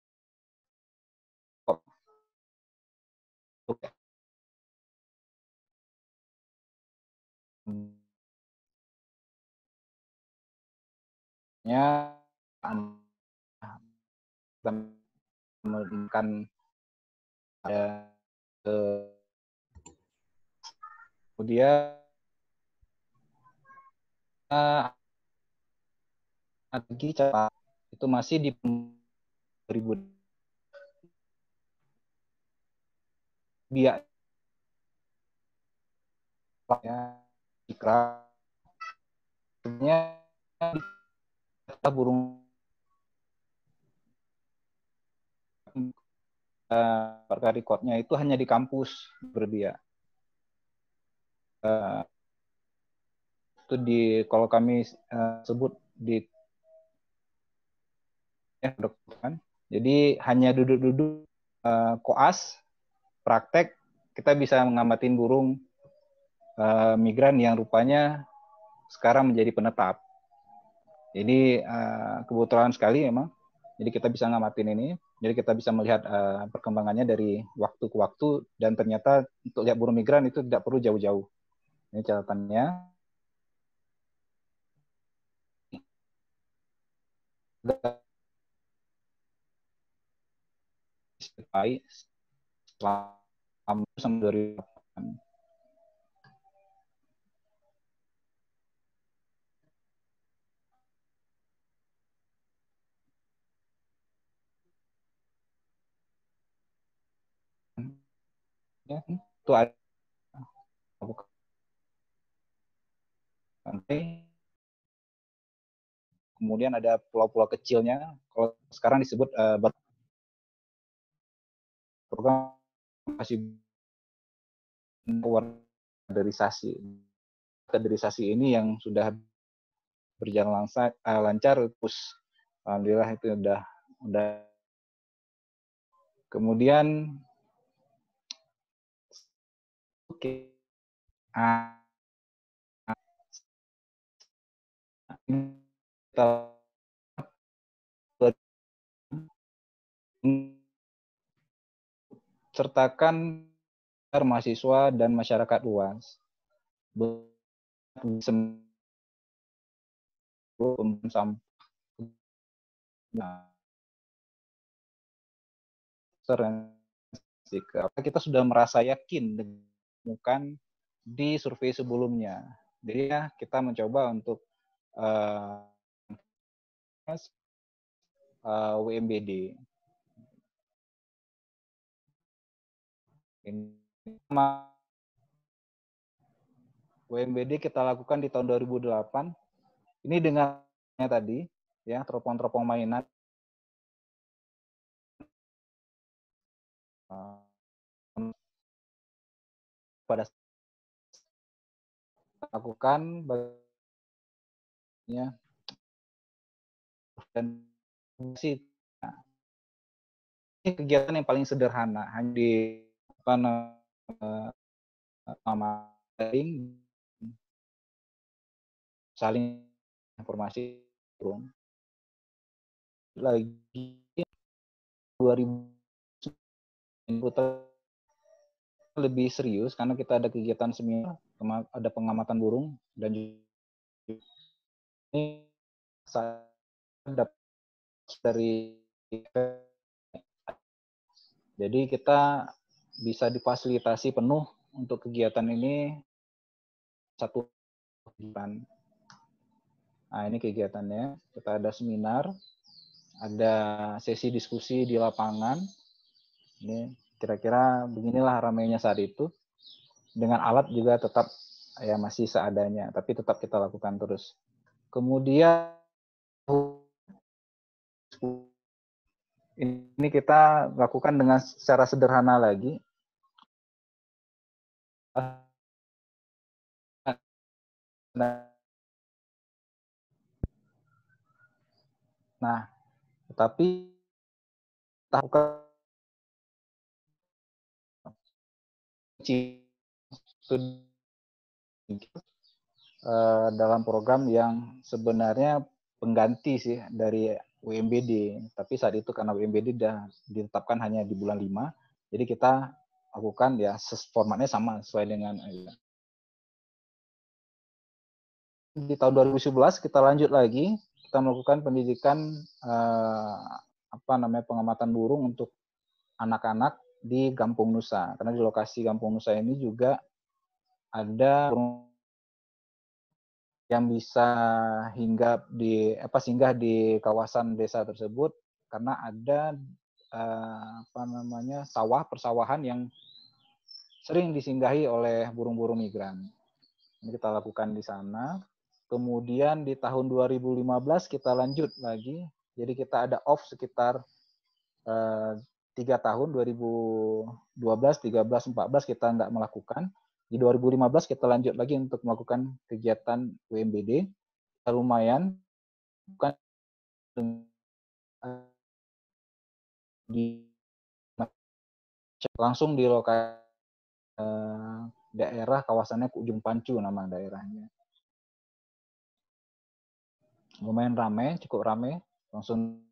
nya menemukan ada eh, kemudian lagi itu masih di dua ribu biak ya ikrar sebenarnya burung uh, rekodnya itu hanya di kampus berbiak. Uh, itu di kalau kami uh, sebut di ya, kan. Jadi hanya duduk-duduk uh, koas praktek kita bisa ngamatin burung uh, migran yang rupanya sekarang menjadi penetap. Jadi uh, kebetulan sekali memang. Jadi kita bisa ngamatin ini. Jadi kita bisa melihat uh, perkembangannya dari waktu ke waktu dan ternyata untuk lihat burung migran itu tidak perlu jauh-jauh. Ini catatannya. Baik selama sampai dua ribu delapan. Ya, itu ada kemudian ada pulau-pulau kecilnya. Kalau sekarang disebut uh, program masih kaderisasi. Kaderisasi ini yang sudah berjalan lancar, uh, lancar terus alhamdulillah itu udah udah kemudian oke okay. ah, sertakan mahasiswa dan masyarakat luas. Kita sudah merasa yakin bukan di survei sebelumnya. Jadi ya kita mencoba untuk uh, uh, W M B D. W M B D kita lakukan di tahun dua ribu delapan. Ini dengan tadi ya teropong-teropong mainan. Pada lakukan ya dan sih nah, ini kegiatan yang paling sederhana hanya di apa nama saling saling informasi lagi dua ribu lebih serius karena kita ada kegiatan seminar, ada pengamatan burung dan juga ini dari jadi kita bisa difasilitasi penuh untuk kegiatan ini satu bulan. Nah, ini kegiatannya. Kita ada seminar, ada sesi diskusi di lapangan. Ini kira-kira beginilah ramainya saat itu. Dengan alat juga tetap ya masih seadanya, tapi tetap kita lakukan terus. Kemudian ini kita lakukan dengan secara sederhana lagi. Nah, tetapi lakukan dalam program yang sebenarnya pengganti sih dari W M B D. Tapi saat itu karena W M B D sudah ditetapkan hanya di bulan lima, jadi kita lakukan ya formatnya sama sesuai dengan di tahun dua ribu sebelas kita lanjut lagi, kita melakukan pendidikan eh, apa namanya pengamatan burung untuk anak-anak di Gampung Nusa. Karena di lokasi Gampung Nusa ini juga ada yang bisa hinggap di apa singgah di kawasan desa tersebut karena ada eh, apa namanya sawah persawahan yang sering disinggahi oleh burung-burung migran. Ini kita lakukan di sana. Kemudian di tahun dua ribu lima belas kita lanjut lagi. Jadi kita ada off sekitar eh, tiga tahun, dua ribu dua belas, tiga belas, empat belas kita nggak melakukan. Di dua ribu lima belas kita lanjut lagi untuk melakukan kegiatan W M B D. Lumayan, bukan di langsung di lokasi eh, daerah kawasannya Ujung Pancu nama daerahnya. Lumayan ramai, cukup ramai. Langsung.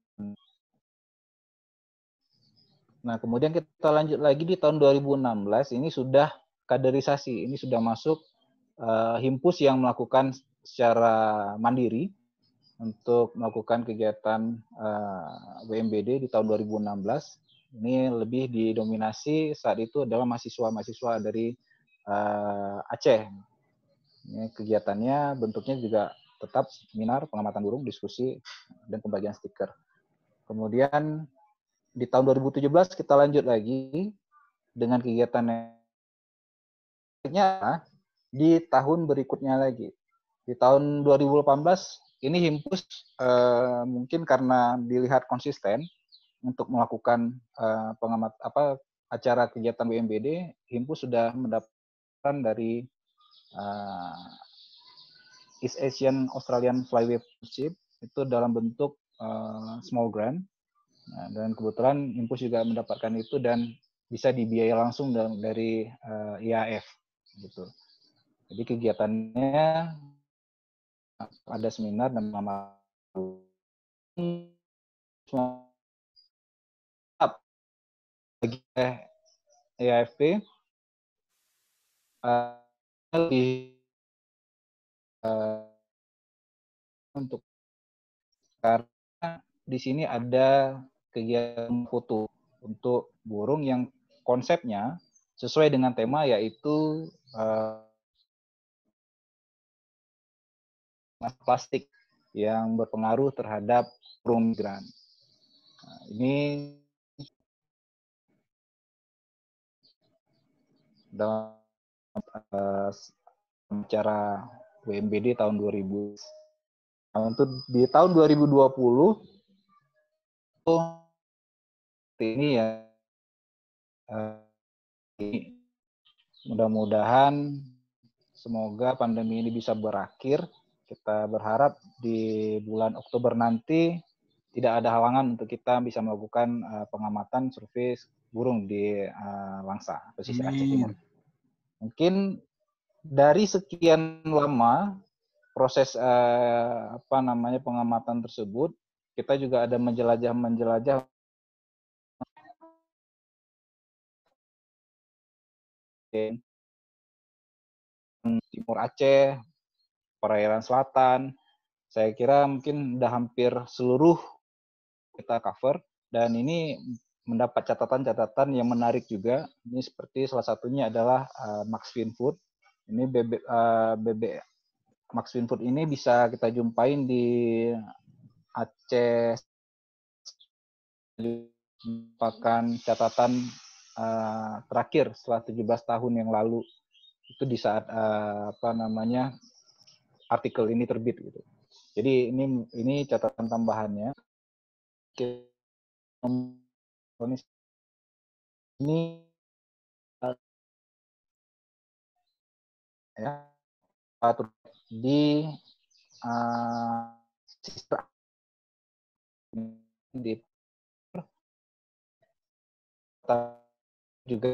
Nah, kemudian kita lanjut lagi di tahun dua ribu enam belas, ini sudah kaderisasi, ini sudah masuk uh, himpus yang melakukan secara mandiri untuk melakukan kegiatan uh, W M B D di tahun dua ribu enam belas. Ini lebih didominasi saat itu adalah mahasiswa-mahasiswa dari uh, Aceh. Ini kegiatannya bentuknya juga tetap seminar, pengamatan burung, diskusi, dan pembagian stiker. Kemudian di tahun dua ribu tujuh belas kita lanjut lagi dengan kegiatannya di tahun berikutnya lagi. Di tahun dua ribu delapan belas ini himpus eh, mungkin karena dilihat konsisten untuk melakukan eh, pengamat apa acara kegiatan W M B D, himpus sudah mendapatkan dari eh, East Asian Australian Flyway Partnership itu dalam bentuk uh, small grant. Nah, dan kebetulan Himpus juga mendapatkan itu dan bisa dibiayai langsung dari uh, I A F gitu. Jadi kegiatannya ada seminar dan nama bagi I A F P uh, lebih uh, untuk karena di sini ada kegiatan foto untuk burung yang konsepnya sesuai dengan tema yaitu uh, plastik yang berpengaruh terhadap burung migran. Nah, ini dalam uh, acara W M B D tahun dua ribu. Nah, untuk di tahun dua ribu dua puluh ini ya uh, mudah-mudahan semoga pandemi ini bisa berakhir. Kita berharap di bulan Oktober nanti tidak ada halangan untuk kita bisa melakukan uh, pengamatan survei burung di uh, Langsa, pesisir Aceh Timur. Mungkin dari sekian lama proses uh, apa namanya pengamatan tersebut, kita juga ada menjelajah-menjelajah Timur Aceh, perairan selatan, Saya kira mungkin udah hampir seluruh kita cover, dan ini mendapat catatan-catatan yang menarik juga. Ini seperti salah satunya adalah uh, Max Finfood. Ini B B, uh, B B Max Finfood ini bisa kita jumpain di Aceh, merupakan catatan uh, terakhir setelah tujuh belas tahun yang lalu, itu di saat uh, apa namanya artikel ini terbit gitu. Jadi ini ini catatan tambahannya. Ini ya di uh, di juga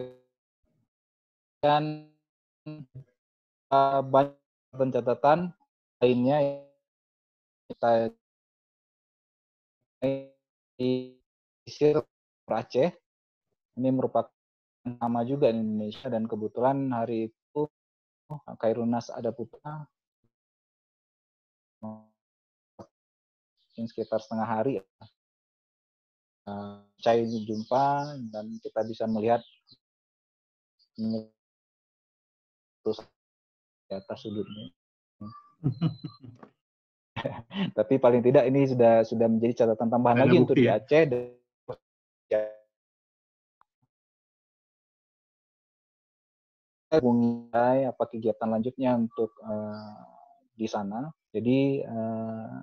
dan uh, banyak pencatatan lainnya kita di pesisir Aceh. Ini merupakan nama juga di Indonesia, dan kebetulan hari itu Khairunnas Adaputra sekitar setengah hari uh, saya jumpa, dan kita bisa melihat terus di atas sudutnya. Tapi paling tidak ini sudah sudah menjadi catatan tambahan lagi untuk di Aceh. Hubungi apa kegiatan lanjutnya untuk uh, di sana. Jadi uh,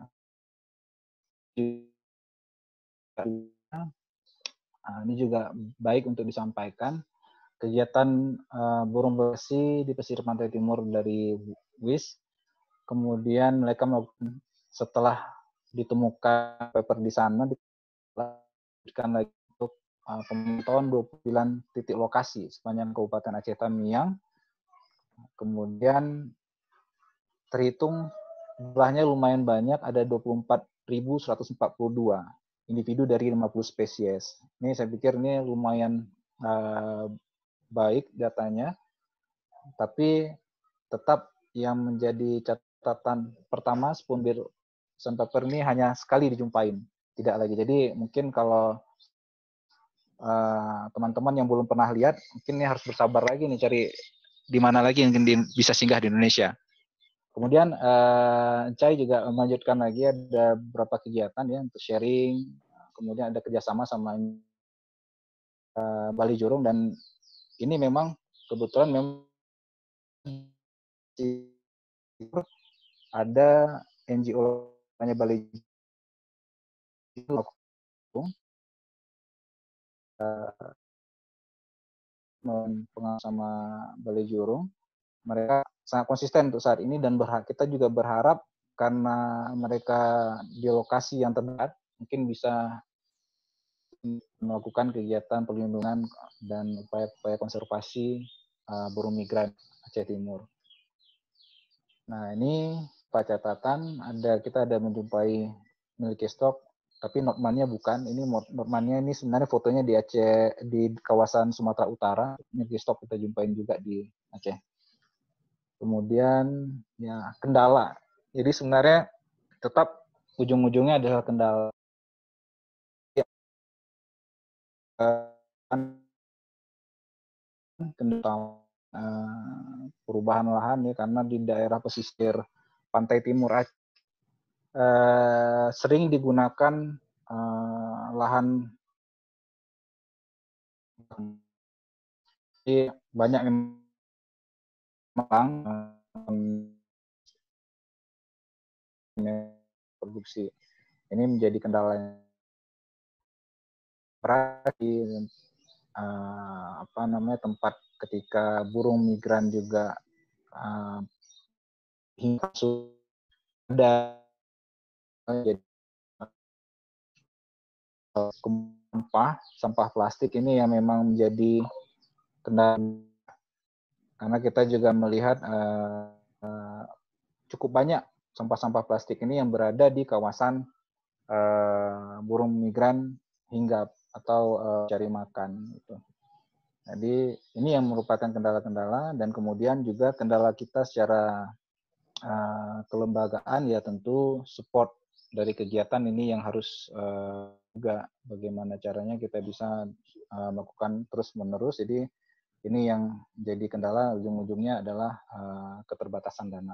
ini juga baik untuk disampaikan. Kegiatan uh, burung bersih di pesisir pantai timur dari W I S, kemudian mereka melakukan, setelah ditemukan paper di sana, dilanjutkan lagi untuk uh, pemantauan dua puluh sembilan titik lokasi sepanjang Kabupaten Aceh Tamiang. Kemudian terhitung jumlahnya lumayan banyak, ada dua puluh empat ribu seratus empat puluh dua individu dari lima puluh spesies. Ini saya pikir ini lumayan uh, baik datanya, tapi tetap yang menjadi catatan pertama, spoonbill sandpiper ini hanya sekali dijumpain, tidak lagi. Jadi mungkin kalau uh, teman-teman yang belum pernah lihat, mungkin ini harus bersabar lagi nih cari di mana lagi yang di, bisa singgah di Indonesia. Kemudian uh, Cai juga melanjutkan lagi, ada beberapa kegiatan ya untuk sharing, kemudian ada kerjasama sama uh, Bali Jurung, dan ini memang kebetulan memang ada N G O namanya Bali Jurung, pengawas sama Bali Jurung, mereka sangat konsisten untuk saat ini, dan berharap, kita juga berharap karena mereka di lokasi yang terdekat mungkin bisa melakukan kegiatan perlindungan dan upaya-upaya konservasi uh, burung migran Aceh Timur. Nah, ini Pak catatan, ada kita ada menjumpai milik stok, tapi notmannya bukan. Ini notmannya ini sebenarnya fotonya di Aceh, di kawasan Sumatera Utara. Milik stok kita jumpain juga di Aceh. Kemudian ya kendala. Jadi sebenarnya tetap ujung-ujungnya adalah kendala. Kendala uh, perubahan lahan ya, karena di daerah pesisir pantai timur Aceh uh, sering digunakan uh, lahan, jadi banyak memang um, produksi ini menjadi kendala berarti uh, apa namanya tempat ketika burung migran juga uh, hingga ada jadi sampah sampah plastik ini yang memang menjadi kendala, karena kita juga melihat uh, uh, cukup banyak sampah-sampah plastik ini yang berada di kawasan uh, burung migran hinggap atau uh, cari makan gitu. Jadi ini yang merupakan kendala-kendala, dan kemudian juga kendala kita secara uh, kelembagaan ya tentu support dari kegiatan ini yang harus uh, juga bagaimana caranya kita bisa uh, melakukan terus-menerus. Jadi ini yang jadi kendala ujung-ujungnya adalah uh, keterbatasan dana.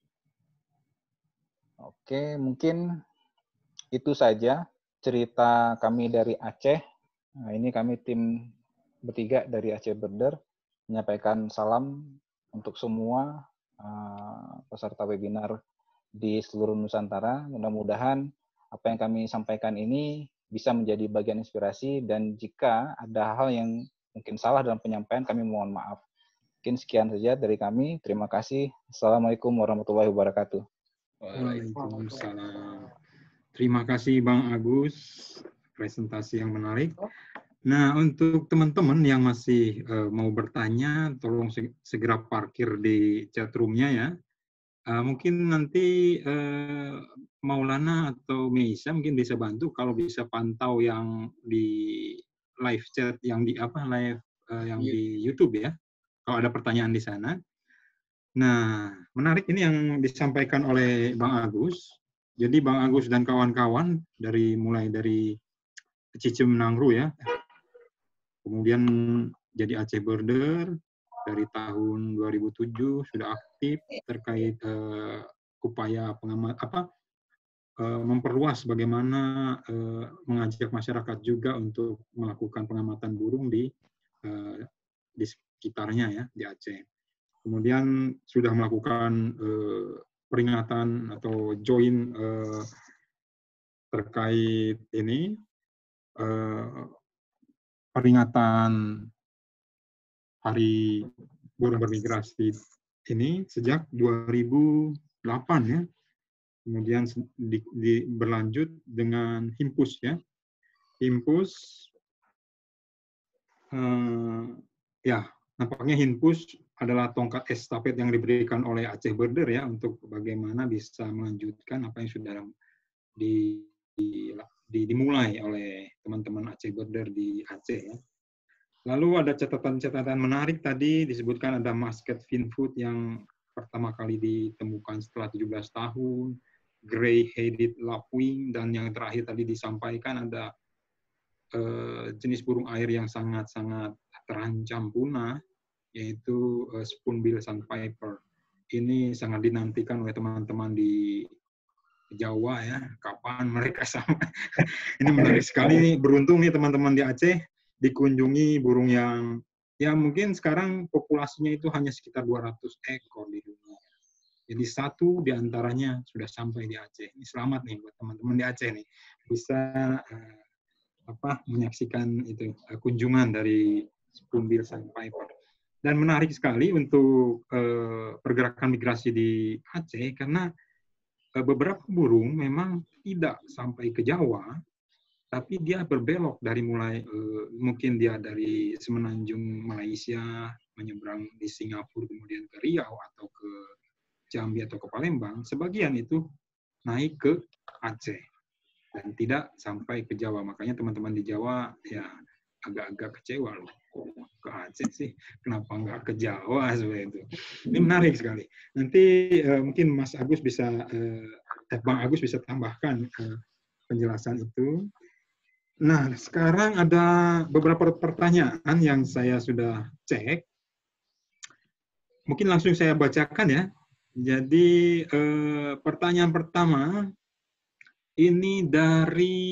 Oke, mungkin itu saja cerita kami dari Aceh. Nah, ini kami tim bertiga dari Aceh Birder menyampaikan salam untuk semua uh, peserta webinar di seluruh Nusantara. Mudah-mudahan apa yang kami sampaikan ini bisa menjadi bagian inspirasi, dan jika ada hal yang mungkin salah dalam penyampaian, kami mohon maaf. Mungkin sekian saja dari kami. Terima kasih. Assalamualaikum warahmatullahi wabarakatuh. Waalaikumsalam. Terima kasih Bang Agus, presentasi yang menarik. Nah, untuk teman-teman yang masih uh, mau bertanya, tolong segera parkir di chat room-nya ya. Uh, mungkin nanti uh, Maulana atau Meisa mungkin bisa bantu kalau bisa pantau yang di live chat yang di apa live uh, yang di YouTube ya. Kalau ada pertanyaan di sana. Nah, menarik ini yang disampaikan oleh Bang Agus. Jadi Bang Agus dan kawan-kawan dari mulai dari Cicim Nangru ya. Kemudian jadi Aceh Birder dari tahun dua ribu tujuh sudah aktif terkait uh, upaya pengamat apa uh, memperluas bagaimana uh, mengajak masyarakat juga untuk melakukan pengamatan burung di uh, di sekitarnya ya di Aceh. Kemudian sudah melakukan uh, peringatan atau join uh, terkait ini uh, peringatan Hari Burung Bermigrasi ini sejak dua ribu delapan ya. Kemudian di, di, berlanjut dengan Himpus ya. Himpus uh, ya nampaknya Himpus adalah tongkat estafet yang diberikan oleh Aceh Birder ya untuk bagaimana bisa melanjutkan apa yang sudah di, di, di, dimulai oleh teman-teman Aceh Birder di Aceh ya. Lalu ada catatan-catatan menarik tadi disebutkan ada Muscat Finfoot yang pertama kali ditemukan setelah tujuh belas tahun, Grey-headed lapwing, dan yang terakhir tadi disampaikan ada uh, jenis burung air yang sangat-sangat terancam punah, yaitu uh, Spoonbill Sandpiper. Ini sangat dinantikan oleh teman-teman di Jawa ya, kapan mereka sama. Ini menarik sekali nih, beruntung nih teman-teman di Aceh dikunjungi burung yang ya mungkin sekarang populasinya itu hanya sekitar dua ratus ekor di dunia. Jadi satu di antaranya sudah sampai di Aceh. Ini selamat nih buat teman-teman di Aceh nih bisa uh, apa menyaksikan itu uh, kunjungan dari Spoonbill Sandpiper. Dan menarik sekali untuk uh, pergerakan migrasi di Aceh karena uh, beberapa burung memang tidak sampai ke Jawa, tapi dia berbelok dari mulai uh, mungkin dia dari semenanjung Malaysia menyeberang di Singapura kemudian ke Riau atau ke Jambi atau ke Palembang, sebagian itu naik ke Aceh dan tidak sampai ke Jawa. Makanya teman-teman di Jawa ya agak-agak kecewa loh, kok ke Aceh sih, kenapa nggak ke Jawa seperti itu. Ini menarik sekali. Nanti uh, mungkin Mas Agus bisa, uh, Bang Agus bisa tambahkan uh, penjelasan itu. Nah, sekarang ada beberapa pertanyaan yang saya sudah cek. Mungkin langsung saya bacakan ya. Jadi eh, pertanyaan pertama ini dari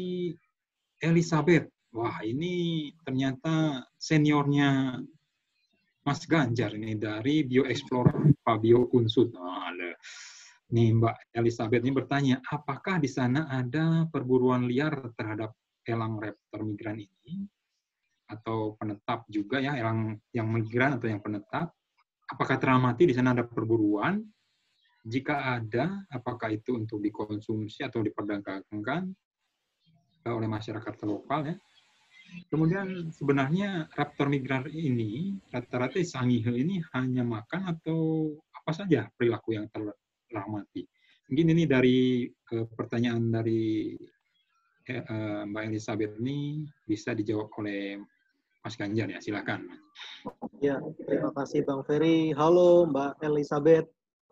Elizabeth. Wah, ini ternyata seniornya Mas Ganjar ini dari Bioexplorer Fabio Kunsut. Nah, nih Mbak Elizabeth ini bertanya, apakah di sana ada perburuan liar terhadap elang raptor migran ini atau penetap juga ya, elang yang migran atau yang penetap? Apakah teramati di sana ada perburuan? Jika ada, apakah itu untuk dikonsumsi atau diperdagangkan oleh masyarakat lokal ya? Kemudian sebenarnya raptor migran ini, rata-rata sangihe ini hanya makan atau apa saja perilaku yang teramati? Mungkin ini dari uh, pertanyaan dari uh, Mbak Elizabeth ini bisa dijawab oleh Mas Ganjar ya, silakan. Ya, terima kasih Bang Ferry. Halo Mbak Elizabeth.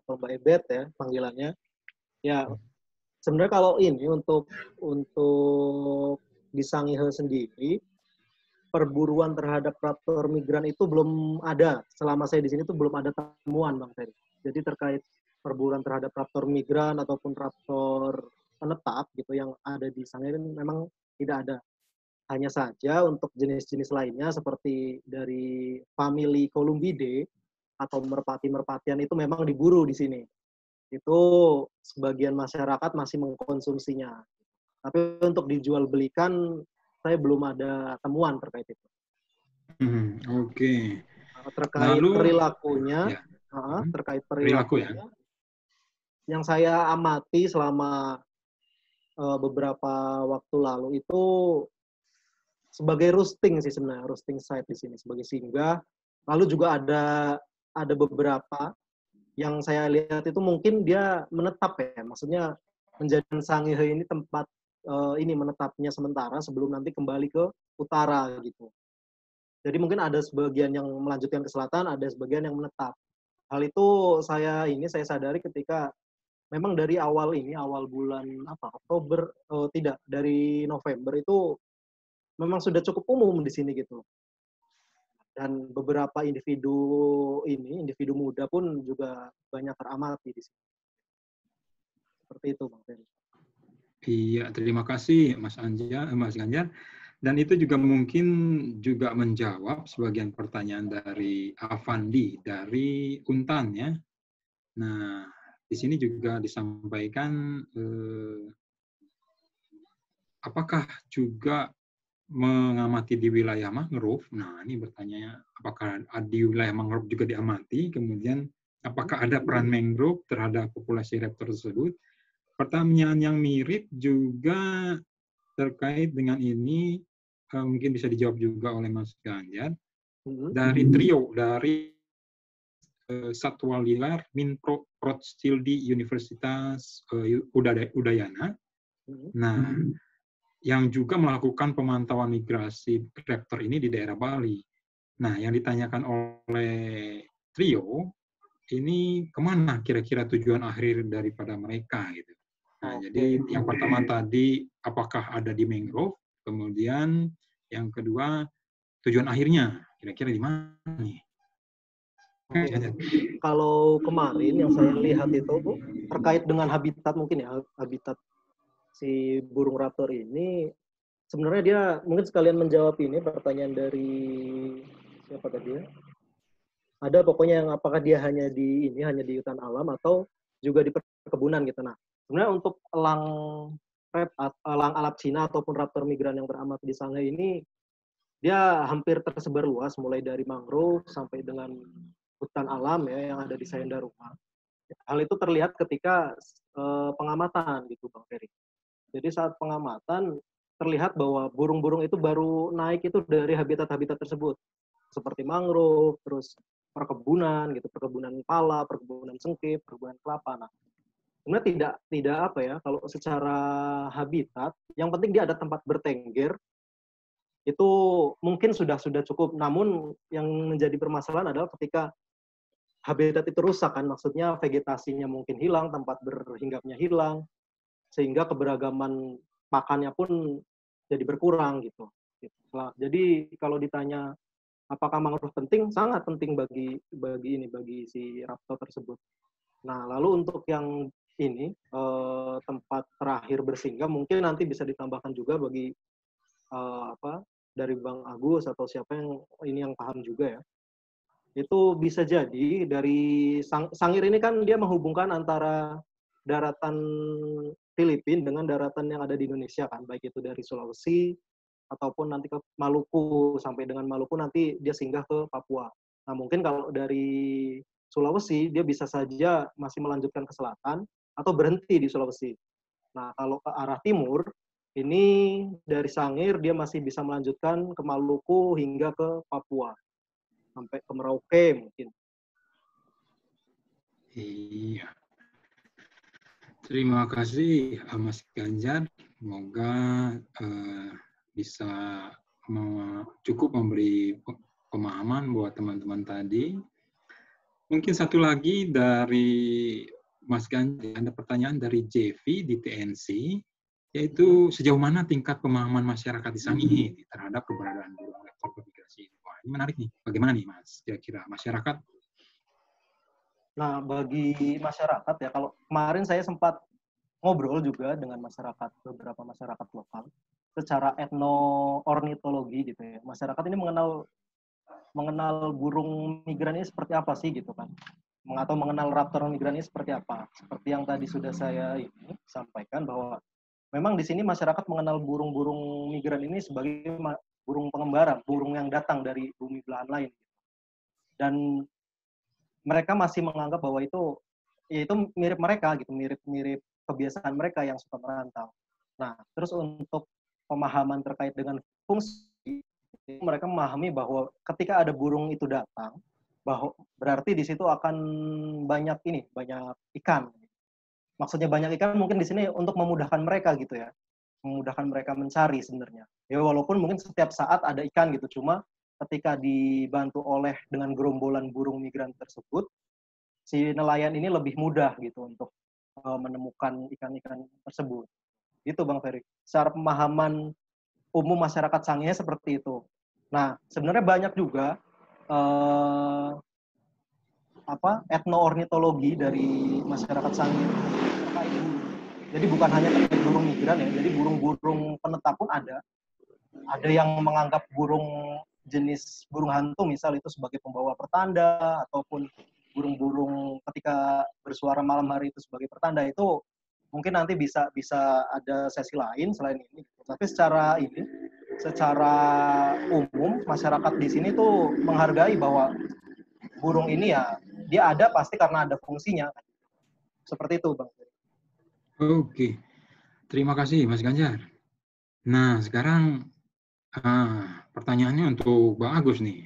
atau Mbak Ebet ya panggilannya. Ya, sebenarnya kalau ini untuk untuk di Sangihe sendiri, perburuan terhadap raptor migran itu belum ada. Selama saya di sini tuh belum ada temuan, Bang Ferry. Jadi terkait perburuan terhadap raptor migran ataupun raptor penetap gitu yang ada di Sangihe memang tidak ada. Hanya saja untuk jenis-jenis lainnya seperti dari famili Columbidae atau merpati-merpatian itu memang diburu di sini. Itu sebagian masyarakat masih mengkonsumsinya. Tapi untuk dijual belikan, saya belum ada temuan terkait itu. Hmm, Oke. Okay. Terkait Lalu, perilakunya, ya. uh, terkait Perilaku perilakunya, ya. yang saya amati selama uh, beberapa waktu lalu itu sebagai roosting sih sebenarnya, roosting site di sini sebagai singgah. Lalu juga ada ada beberapa yang saya lihat itu mungkin dia menetap ya, maksudnya menjadikan Sangihe ini tempat uh, ini menetapnya sementara sebelum nanti kembali ke utara gitu. Jadi mungkin ada sebagian yang melanjutkan ke selatan, ada sebagian yang menetap. Hal itu saya ini saya sadari ketika memang dari awal ini awal bulan apa Oktober oh, tidak dari November itu memang sudah cukup umum di sini gitu. Dan beberapa individu ini, individu muda pun juga banyak teramati di sini. Seperti itu, Bang Ferry. Iya, terima kasih Mas Anja, Mas Ganjar. Dan itu juga mungkin juga menjawab sebagian pertanyaan dari Avandi dari Untan ya. Nah, di sini juga disampaikan eh, apakah juga mengamati di wilayah mangrove. Nah, ini bertanya apakah di wilayah mangrove juga diamati, kemudian apakah ada peran mangrove terhadap populasi raptor tersebut. Pertanyaan yang mirip juga terkait dengan ini, mungkin bisa dijawab juga oleh Mas Ganjar. Dari trio, dari Satwa Liar Min Rothschildi Universitas Udayana. Nah, yang juga melakukan pemantauan migrasi raptor ini di daerah Bali. Nah, yang ditanyakan oleh trio, ini kemana kira-kira tujuan akhir daripada mereka gitu. Nah, okay. Jadi yang pertama tadi apakah ada di mangrove, kemudian yang kedua tujuan akhirnya kira-kira di mana nih? Okay. Kalau kemarin yang saya lihat itu terkait dengan habitat mungkin ya habitat si burung raptor ini sebenarnya dia mungkin sekalian menjawab ini pertanyaan dari siapa tadi ya? Ada pokoknya yang apakah dia hanya di ini hanya di hutan alam atau juga di perkebunan gitu. Nah, sebenarnya untuk elang rep elang alap Cina ataupun raptor migran yang teramati di sana ini dia hampir tersebar luas mulai dari mangrove sampai dengan hutan alam ya yang ada di Sayendarupa. Hal itu terlihat ketika eh, pengamatan gitu Bang Ferry. Jadi saat pengamatan terlihat bahwa burung-burung itu baru naik itu dari habitat-habitat tersebut. Seperti mangrove, terus perkebunan gitu, perkebunan pala, perkebunan sengkip, perkebunan kelapa. Nah, sebenarnya tidak tidak apa ya, kalau secara habitat, yang penting dia ada tempat bertengger, itu mungkin sudah sudah cukup. Namun yang menjadi permasalahan adalah ketika habitat itu rusak kan, maksudnya vegetasinya mungkin hilang, tempat berhinggapnya hilang, sehingga keberagaman pakannya pun jadi berkurang gitu. Jadi kalau ditanya apakah mangrove penting, sangat penting bagi bagi ini bagi si raptor tersebut. Nah lalu untuk yang ini eh, tempat terakhir bersinggah mungkin nanti bisa ditambahkan juga bagi eh, apa dari Bang Agus atau siapa yang ini yang paham juga ya. Itu bisa jadi dari sang, Sangir ini kan dia menghubungkan antara daratan Filipina dengan daratan yang ada di Indonesia kan, baik itu dari Sulawesi ataupun nanti ke Maluku, sampai dengan Maluku nanti dia singgah ke Papua. Nah mungkin kalau dari Sulawesi dia bisa saja masih melanjutkan ke selatan atau berhenti di Sulawesi. Nah kalau ke arah timur ini dari Sangir dia masih bisa melanjutkan ke Maluku hingga ke Papua sampai ke Merauke mungkin. Iya. Terima kasih Mas Ganjar. Semoga uh, bisa me cukup memberi pemahaman buat teman-teman tadi. Mungkin satu lagi dari Mas Ganjar, ada pertanyaan dari J V di T N C, yaitu sejauh mana tingkat pemahaman masyarakat di Sangihe terhadap keberadaan burung lektor bermigrasi ini. Wah, ini menarik nih. Bagaimana nih, Mas? Kira-kira masyarakat? Nah, bagi masyarakat ya, kalau kemarin saya sempat ngobrol juga dengan masyarakat, beberapa masyarakat lokal, secara etno-ornitologi gitu ya. Masyarakat ini mengenal mengenal burung migran ini seperti apa sih gitu kan, atau mengenal raptor migran ini seperti apa. Seperti yang tadi sudah saya ini sampaikan bahwa memang di sini masyarakat mengenal burung-burung migran ini sebagai burung pengembara, burung yang datang dari bumi belahan lain. Dan mereka masih menganggap bahwa itu ya itu mirip mereka gitu, mirip-mirip kebiasaan mereka yang suka merantau. Nah, terus untuk pemahaman terkait dengan fungsi, mereka memahami bahwa ketika ada burung itu datang, bahwa berarti di situ akan banyak ini, banyak ikan. Maksudnya banyak ikan mungkin di sini untuk memudahkan mereka gitu ya, memudahkan mereka mencari sebenarnya. Ya walaupun mungkin setiap saat ada ikan gitu, cuma ketika dibantu oleh dengan gerombolan burung migran tersebut, si nelayan ini lebih mudah gitu untuk uh, menemukan ikan-ikan tersebut. Itu Bang Ferry. Secara pemahaman umum masyarakat Sangihe seperti itu. Nah, sebenarnya banyak juga uh, apa etno-ornitologi dari masyarakat Sangihe terkait burung. Jadi bukan hanya terkait burung migran ya, jadi burung-burung penetap pun ada. Ada yang menganggap burung jenis burung hantu misal itu sebagai pembawa pertanda, ataupun burung-burung ketika bersuara malam hari itu sebagai pertanda. Itu mungkin nanti bisa bisa ada sesi lain selain ini. Tapi secara ini, secara umum masyarakat di sini tuh menghargai bahwa burung ini ya dia ada pasti karena ada fungsinya. Seperti itu, Bang. Oke, terima kasih Mas Ganjar. Nah, sekarang ah, pertanyaannya untuk Bang Agus nih.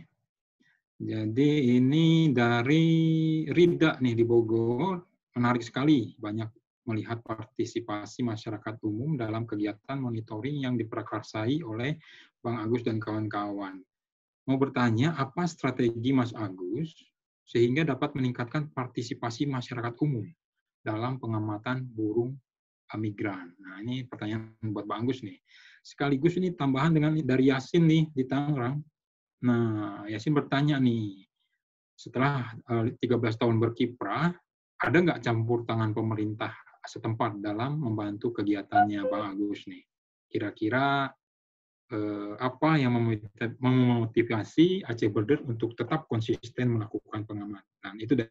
Jadi ini dari Rida nih di Bogor, menarik sekali, banyak melihat partisipasi masyarakat umum dalam kegiatan monitoring yang diprakarsai oleh Bang Agus dan kawan-kawan. Mau bertanya, apa strategi Mas Agus sehingga dapat meningkatkan partisipasi masyarakat umum dalam pengamatan burung migran? Nah, ini pertanyaan buat Bang Agus nih. Sekaligus ini tambahan dengan dari Yasin nih di Tangerang. Nah, Yasin bertanya nih, setelah tiga belas tahun berkiprah, ada nggak campur tangan pemerintah setempat dalam membantu kegiatannya Bang Agus nih? Kira-kira eh, apa yang memotivasi Aceh Birder untuk tetap konsisten melakukan pengamatan? Itu dari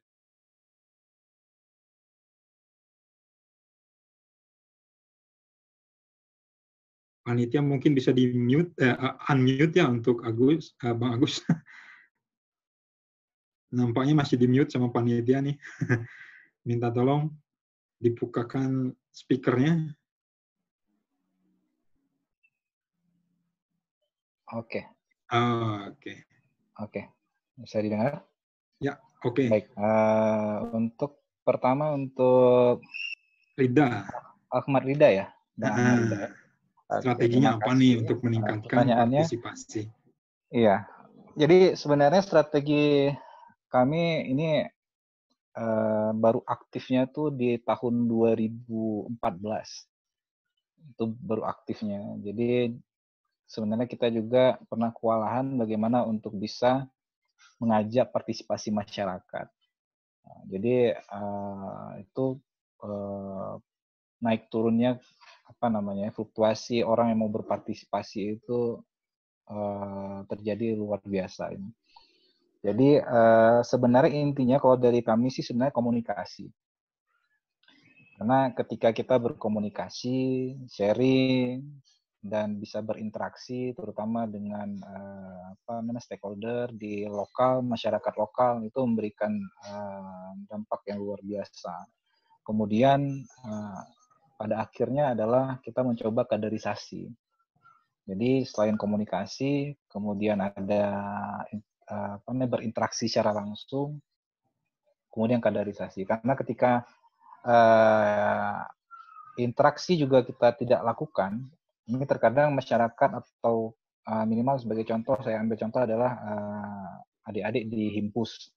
panitia mungkin bisa di mute, eh, unmute ya untuk Agus, eh, Bang Agus. Nampaknya masih di mute sama panitia nih. Minta tolong dibukakan speakernya. Oke. Oh, oke. Okay. Oke. Bisa didengar? Ya, oke. Okay. Baik. Uh, untuk pertama untuk Rida. Ahmad Rida ya. Nah, Ahmad Rida. Strateginya apa nih untuk meningkatkan partisipasi? Iya. Jadi sebenarnya strategi kami ini uh, baru aktifnya tuh di tahun dua ribu empat belas. Itu baru aktifnya. Jadi sebenarnya kita juga pernah kewalahan bagaimana untuk bisa mengajak partisipasi masyarakat. Nah, jadi uh, itu uh, naik turunnya apa namanya fluktuasi orang yang mau berpartisipasi itu uh, terjadi luar biasa ini. Jadi uh, sebenarnya intinya kalau dari kami sih sebenarnya komunikasi. Karena ketika kita berkomunikasi, sharing, dan bisa berinteraksi, terutama dengan uh, apa namanya stakeholder di lokal, masyarakat lokal, itu memberikan uh, dampak yang luar biasa. Kemudian uh, pada akhirnya adalah kita mencoba kaderisasi. Jadi selain komunikasi, kemudian ada uh, apa namanya berinteraksi secara langsung, kemudian kaderisasi. Karena ketika uh, interaksi juga kita tidak lakukan, ini terkadang masyarakat atau uh, minimal sebagai contoh, saya ambil contoh adalah uh, adik-adik di Himpus.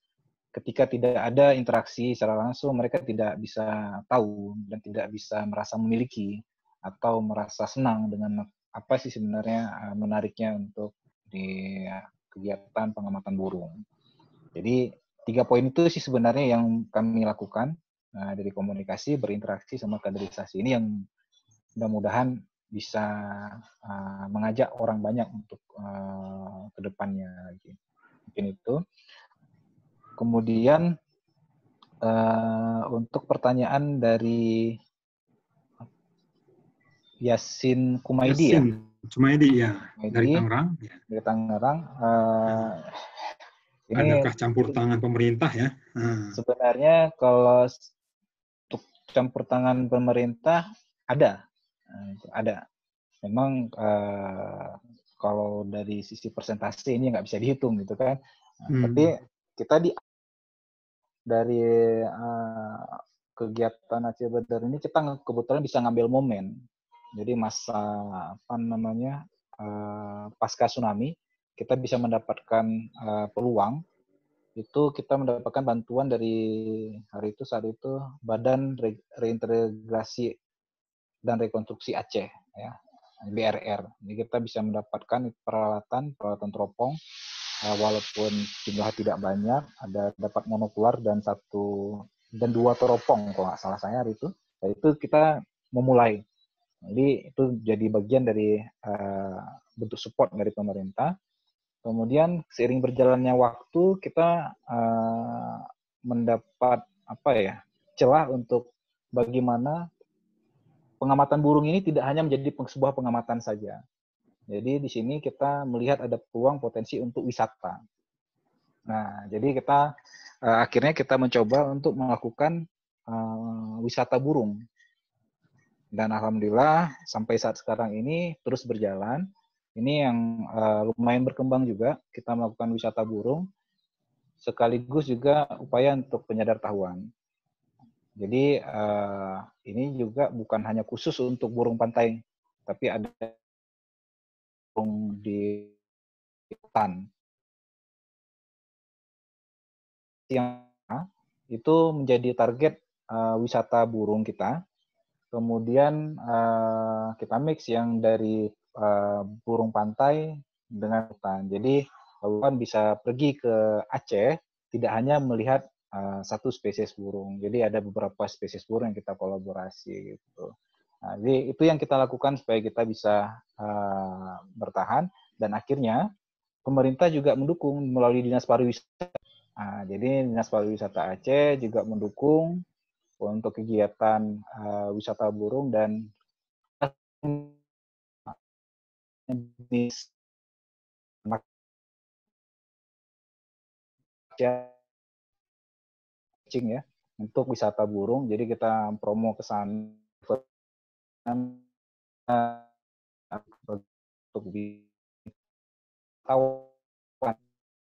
ketika tidak ada interaksi secara langsung, mereka tidak bisa tahu dan tidak bisa merasa memiliki atau merasa senang dengan apa sih sebenarnya menariknya untuk di kegiatan pengamatan burung. Jadi tiga poin itu sih sebenarnya yang kami lakukan uh, dari komunikasi, berinteraksi sama kaderisasi ini yang mudah-mudahan bisa uh, mengajak orang banyak untuk uh, ke depannya lagi. Mungkin itu. Kemudian uh, untuk pertanyaan dari Yasin Kumaidi ya. Yasin Kumaidi ya, Kumaidi, dari Tangerang. Ya. Dari Tangerang. Uh, Ini adakah campur tangan pemerintah ya? Hmm. Sebenarnya kalau untuk campur tangan pemerintah ada, ada. Memang uh, kalau dari sisi persentase ini nggak bisa dihitung gitu kan. Nah, hmm. Tapi kita di dari uh, kegiatan Aceh Badar ini kita kebetulan bisa ngambil momen. Jadi masa apa namanya uh, pasca tsunami kita bisa mendapatkan uh, peluang. Itu kita mendapatkan bantuan dari hari itu saat itu Badan Re- Reintegrasi dan Rekonstruksi Aceh ya, B R R. Jadi kita bisa mendapatkan peralatan peralatan teropong uh, walaupun jumlah tidak banyak, ada dapat monokular dan satu dan dua teropong kalau nggak salah saya hari itu. Nah, itu kita memulai. Jadi itu jadi bagian dari uh, bentuk support dari pemerintah. Kemudian seiring berjalannya waktu kita uh, mendapat apa ya celah untuk bagaimana pengamatan burung ini tidak hanya menjadi sebuah pengamatan saja. Jadi di sini kita melihat ada peluang potensi untuk wisata. Nah, jadi kita uh, akhirnya kita mencoba untuk melakukan uh, wisata burung. Dan alhamdulillah sampai saat sekarang ini terus berjalan. Ini yang uh, lumayan berkembang juga, kita melakukan wisata burung, sekaligus juga upaya untuk penyadartahuan. Jadi uh, ini juga bukan hanya khusus untuk burung pantai, tapi ada burung di hutan. Yang itu menjadi target uh, wisata burung kita. Kemudian uh, kita mix yang dari uh, burung pantai dengan hutan. Jadi kawan bisa pergi ke Aceh tidak hanya melihat uh, satu spesies burung. Jadi ada beberapa spesies burung yang kita kolaborasi gitu. Nah, jadi itu yang kita lakukan supaya kita bisa uh, bertahan dan akhirnya pemerintah juga mendukung melalui Dinas Pariwisata. Nah, jadi Dinas Pariwisata Aceh juga mendukung untuk kegiatan uh, wisata burung dan bis ya untuk wisata burung. Jadi kita promo ke sana untuk wisatawan.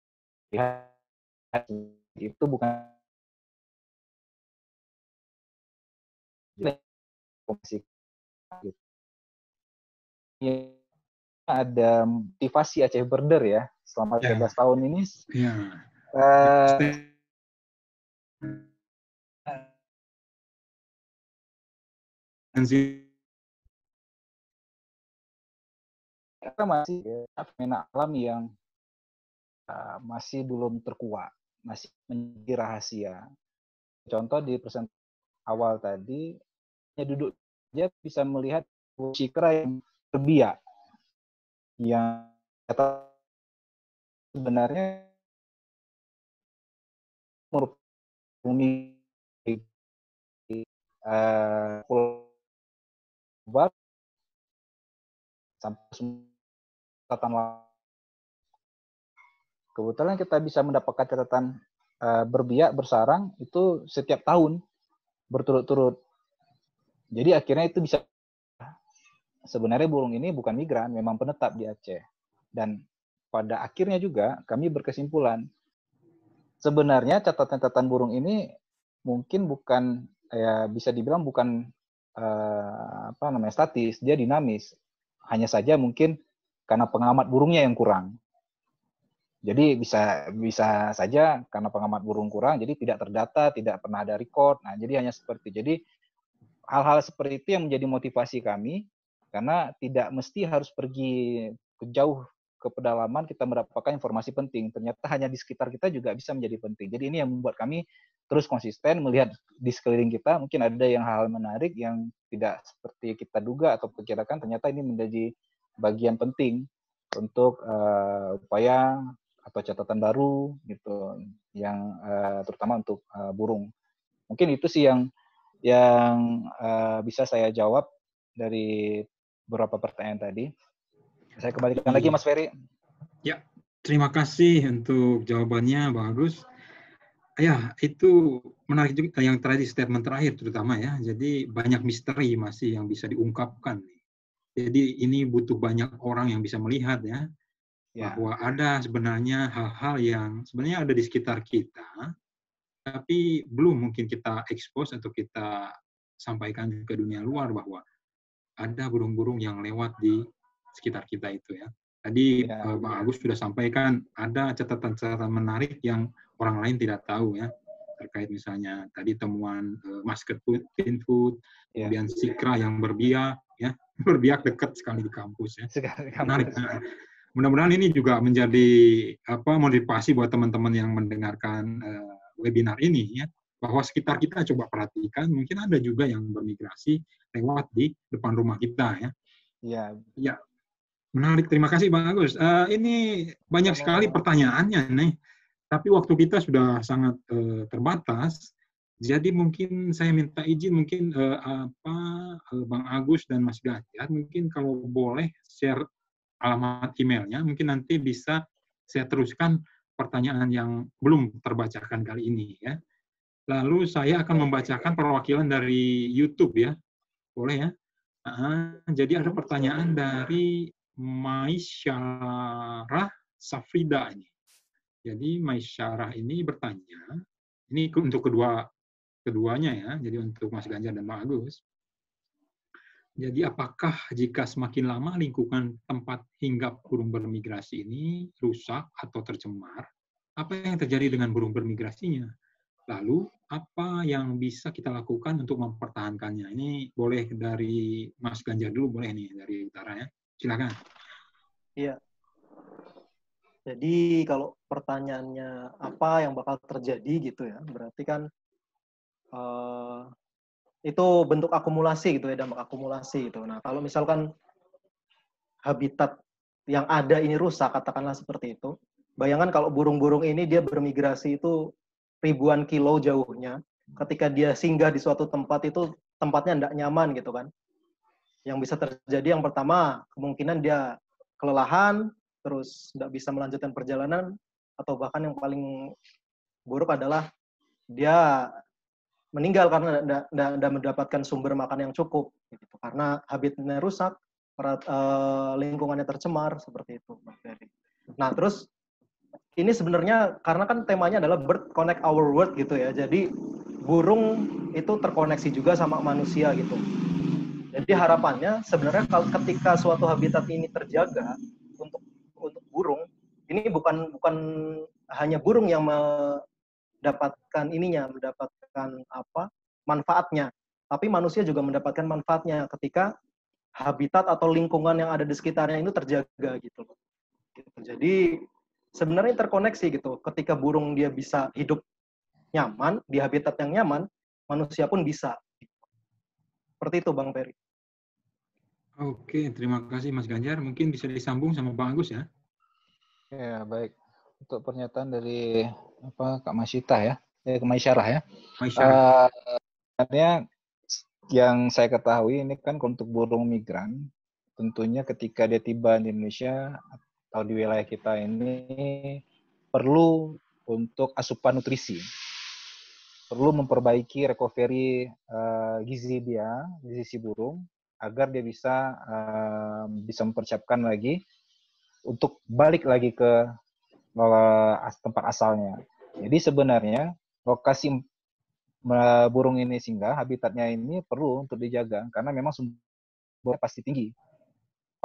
Itu bukan ada motivasi Aceh Border ya selama tiga belas ya. Tahun ini. Ya. Uh, kita masih ya, fenomena alam yang uh, masih belum terkuak, masih menjadi rahasia. Contoh di presentasi awal tadi, duduk dia bisa melihat cikra yang terbiak, yang sebenarnya merupakan uh, pulau sampai catatan. Kebetulan kita bisa mendapatkan catatan uh, berbiak bersarang itu setiap tahun berturut-turut. Jadi akhirnya itu bisa sebenarnya burung ini bukan migran, memang penetap di Aceh. Dan pada akhirnya juga kami berkesimpulan sebenarnya catatan-catatan burung ini mungkin bukan ya bisa dibilang bukan uh, apa namanya statis, dia dinamis. Hanya saja mungkin karena pengamat burungnya yang kurang. Jadi bisa bisa saja karena pengamat burung kurang, jadi tidak terdata, tidak pernah ada record. Nah, jadi hanya seperti jadi hal-hal seperti itu yang menjadi motivasi kami, karena tidak mesti harus pergi ke jauh ke pedalaman kita mendapatkan informasi penting. Ternyata hanya di sekitar kita juga bisa menjadi penting. Jadi ini yang membuat kami terus konsisten melihat di sekeliling kita, mungkin ada yang hal menarik yang tidak seperti kita duga atau perkirakan, ternyata ini menjadi bagian penting untuk uh, upaya atau catatan baru gitu, yang uh, terutama untuk uh, burung. Mungkin itu sih yang yang uh, bisa saya jawab dari beberapa pertanyaan tadi. Saya kembalikan lagi Mas Ferry. Ya, terima kasih untuk jawabannya, Bang Agus. Ya, itu menarik juga yang terakhir, statement terakhir terutama ya. Jadi banyak misteri masih yang bisa diungkapkan. Jadi ini butuh banyak orang yang bisa melihat ya. Ya. Bahwa ada sebenarnya hal-hal yang sebenarnya ada di sekitar kita, tapi belum mungkin kita expose atau kita sampaikan ke dunia luar bahwa ada burung-burung yang lewat di sekitar kita itu ya. Tadi ya. Bang Agus sudah sampaikan ada catatan-catatan menarik yang orang lain tidak tahu ya, terkait misalnya tadi temuan uh, masket pinfoot, ya. Kemudian sikra yang berbiak ya, berbiak dekat sekali di kampus ya. Sekali menarik. Nah, mudah-mudahan ini juga menjadi apa motivasi buat teman-teman yang mendengarkan uh, webinar ini ya, bahwa sekitar kita coba perhatikan, mungkin ada juga yang bermigrasi lewat di depan rumah kita ya. Iya. Ya, menarik. Terima kasih Bang Agus. Uh, ini banyak Sama. sekali pertanyaannya nih, tapi waktu kita sudah sangat uh, terbatas. Jadi mungkin saya minta izin mungkin uh, apa uh, Bang Agus dan Mas Ganjar mungkin kalau boleh share alamat emailnya, mungkin nanti bisa saya teruskan pertanyaan yang belum terbacakan kali ini ya. Lalu saya akan membacakan perwakilan dari YouTube ya, boleh ya? Uh, jadi ada pertanyaan dari Maisyarah Safrida ini. Jadi Maisyarah ini bertanya, ini untuk kedua keduanya ya, jadi untuk Mas Ganjar dan Bang Agus. Jadi apakah jika semakin lama lingkungan tempat hinggap burung bermigrasi ini rusak atau tercemar, apa yang terjadi dengan burung bermigrasinya? Lalu apa yang bisa kita lakukan untuk mempertahankannya? Ini boleh dari Mas Ganjar dulu, boleh nih dari utara ya. Silakan. Iya. Jadi kalau pertanyaannya apa yang bakal terjadi gitu ya, berarti kan uh, itu bentuk akumulasi gitu ya, dampak akumulasi gitu. Nah, kalau misalkan habitat yang ada ini rusak, katakanlah seperti itu, bayangkan kalau burung-burung ini dia bermigrasi itu ribuan kilo jauhnya, ketika dia singgah di suatu tempat itu tempatnya tidak nyaman gitu kan. Yang bisa terjadi yang pertama, kemungkinan dia kelelahan, terus tidak bisa melanjutkan perjalanan, atau bahkan yang paling buruk adalah dia meninggal karena tidak mendapatkan sumber makan yang cukup, gitu. Karena habitatnya rusak, perat, uh, lingkungannya tercemar, seperti itu. Nah, terus ini sebenarnya karena kan temanya adalah bird connect our world gitu ya, jadi burung itu terkoneksi juga sama manusia gitu. Jadi harapannya sebenarnya kalau ketika suatu habitat ini terjaga untuk untuk burung, ini bukan bukan hanya burung yang mendapatkan ininya, mendapatkan apa manfaatnya, tapi manusia juga mendapatkan manfaatnya ketika habitat atau lingkungan yang ada di sekitarnya itu terjaga gitu. Jadi sebenarnya terkoneksi gitu. Ketika burung dia bisa hidup nyaman di habitat yang nyaman, manusia pun bisa. Seperti itu Bang Ferry. Oke, terima kasih Mas Ganjar. Mungkin bisa disambung sama Bang Agus ya. Ya, baik. Untuk pernyataan dari apa Kak Masyita ya, eh, Maisyarah ya. Maisyarah. Uh, sebenarnya yang saya ketahui ini kan untuk burung migran, tentunya ketika dia tiba di Indonesia atau di wilayah kita ini perlu untuk asupan nutrisi, perlu memperbaiki recovery uh, gizi dia, gizi si burung, agar dia bisa uh, bisa mempersiapkan lagi untuk balik lagi ke uh, tempat asalnya. Jadi sebenarnya lokasi uh, burung ini singgah, habitatnya ini perlu untuk dijaga karena memang sumbernya pasti tinggi.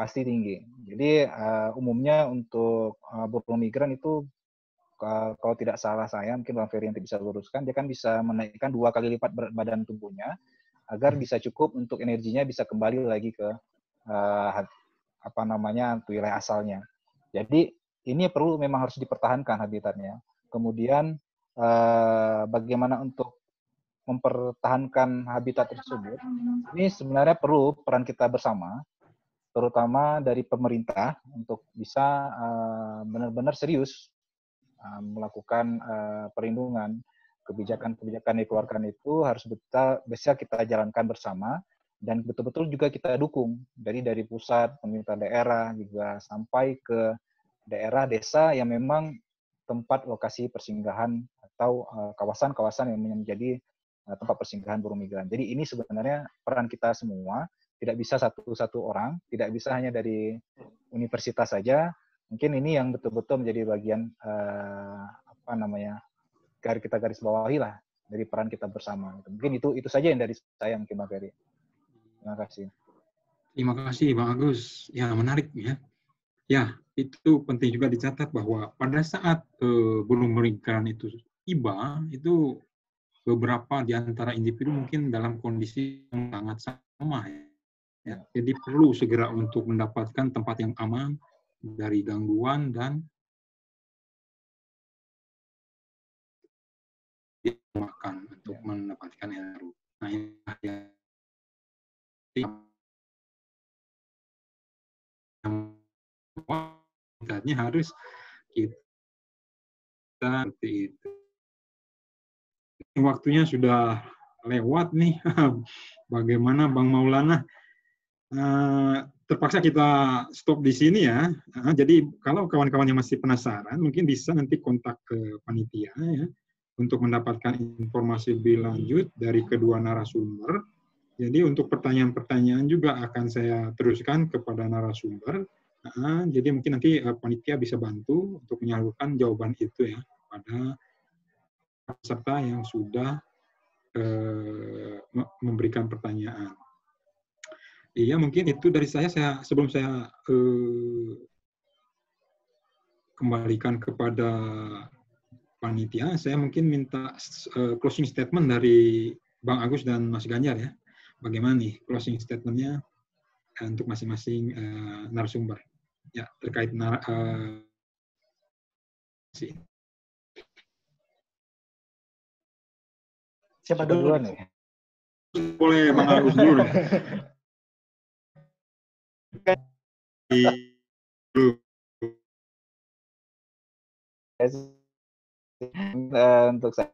pasti tinggi. Jadi uh, umumnya untuk uh, burung migran itu uh, kalau tidak salah saya, mungkin Bang Ferry nanti bisa luruskan, dia kan bisa menaikkan dua kali lipat berat badan tubuhnya agar bisa cukup untuk energinya bisa kembali lagi ke uh, apa namanya wilayah asalnya. Jadi ini perlu memang harus dipertahankan habitatnya. Kemudian uh, bagaimana untuk mempertahankan habitat tersebut, ini sebenarnya perlu peran kita bersama, terutama dari pemerintah untuk bisa uh, benar-benar serius uh, melakukan uh, perlindungan. Kebijakan-kebijakan yang dikeluarkan itu harus betul bisa kita jalankan bersama dan betul-betul juga kita dukung dari dari pusat, pemerintah daerah juga sampai ke daerah desa yang memang tempat lokasi persinggahan atau kawasan-kawasan uh, yang menjadi uh, tempat persinggahan burung migran. Jadi ini sebenarnya peran kita semua, tidak bisa satu-satu orang, tidak bisa hanya dari universitas saja. Mungkin ini yang betul-betul menjadi bagian uh, apa namanya garis kita garis bawahi lah dari peran kita bersama. Mungkin itu itu saja yang dari saya mungkin Bang Ferry. Terima kasih. Terima kasih Bang Agus. Ya menarik ya. Ya, itu penting juga dicatat bahwa pada saat uh, burung migran itu tiba, itu beberapa di antara individu mungkin dalam kondisi yang sangat sama. Ya. Ya, jadi perlu segera untuk mendapatkan tempat yang aman dari gangguan dan makan untuk ya. Mendapatkan energi. Nah, ini yang harus kita seperti itu. Waktunya sudah lewat nih. Bagaimana Bang Maulana? Uh, terpaksa kita stop di sini ya. Uh, jadi kalau kawan-kawan yang masih penasaran, mungkin bisa nanti kontak ke panitia ya untuk mendapatkan informasi lebih lanjut dari kedua narasumber. Jadi untuk pertanyaan-pertanyaan juga akan saya teruskan kepada narasumber. Uh, jadi mungkin nanti uh, panitia bisa bantu untuk menyalurkan jawaban itu ya pada peserta yang sudah uh, memberikan pertanyaan. Iya, mungkin itu dari saya. Saya sebelum saya uh, kembalikan kepada panitia, saya mungkin minta uh, closing statement dari Bang Agus dan Mas Ganjar ya. Bagaimana nih closing statement-nya uh, untuk masing-masing uh, narasumber ya terkait nar uh, siapa dulu nih? Boleh Bang Agus dulu nih. Untuk saya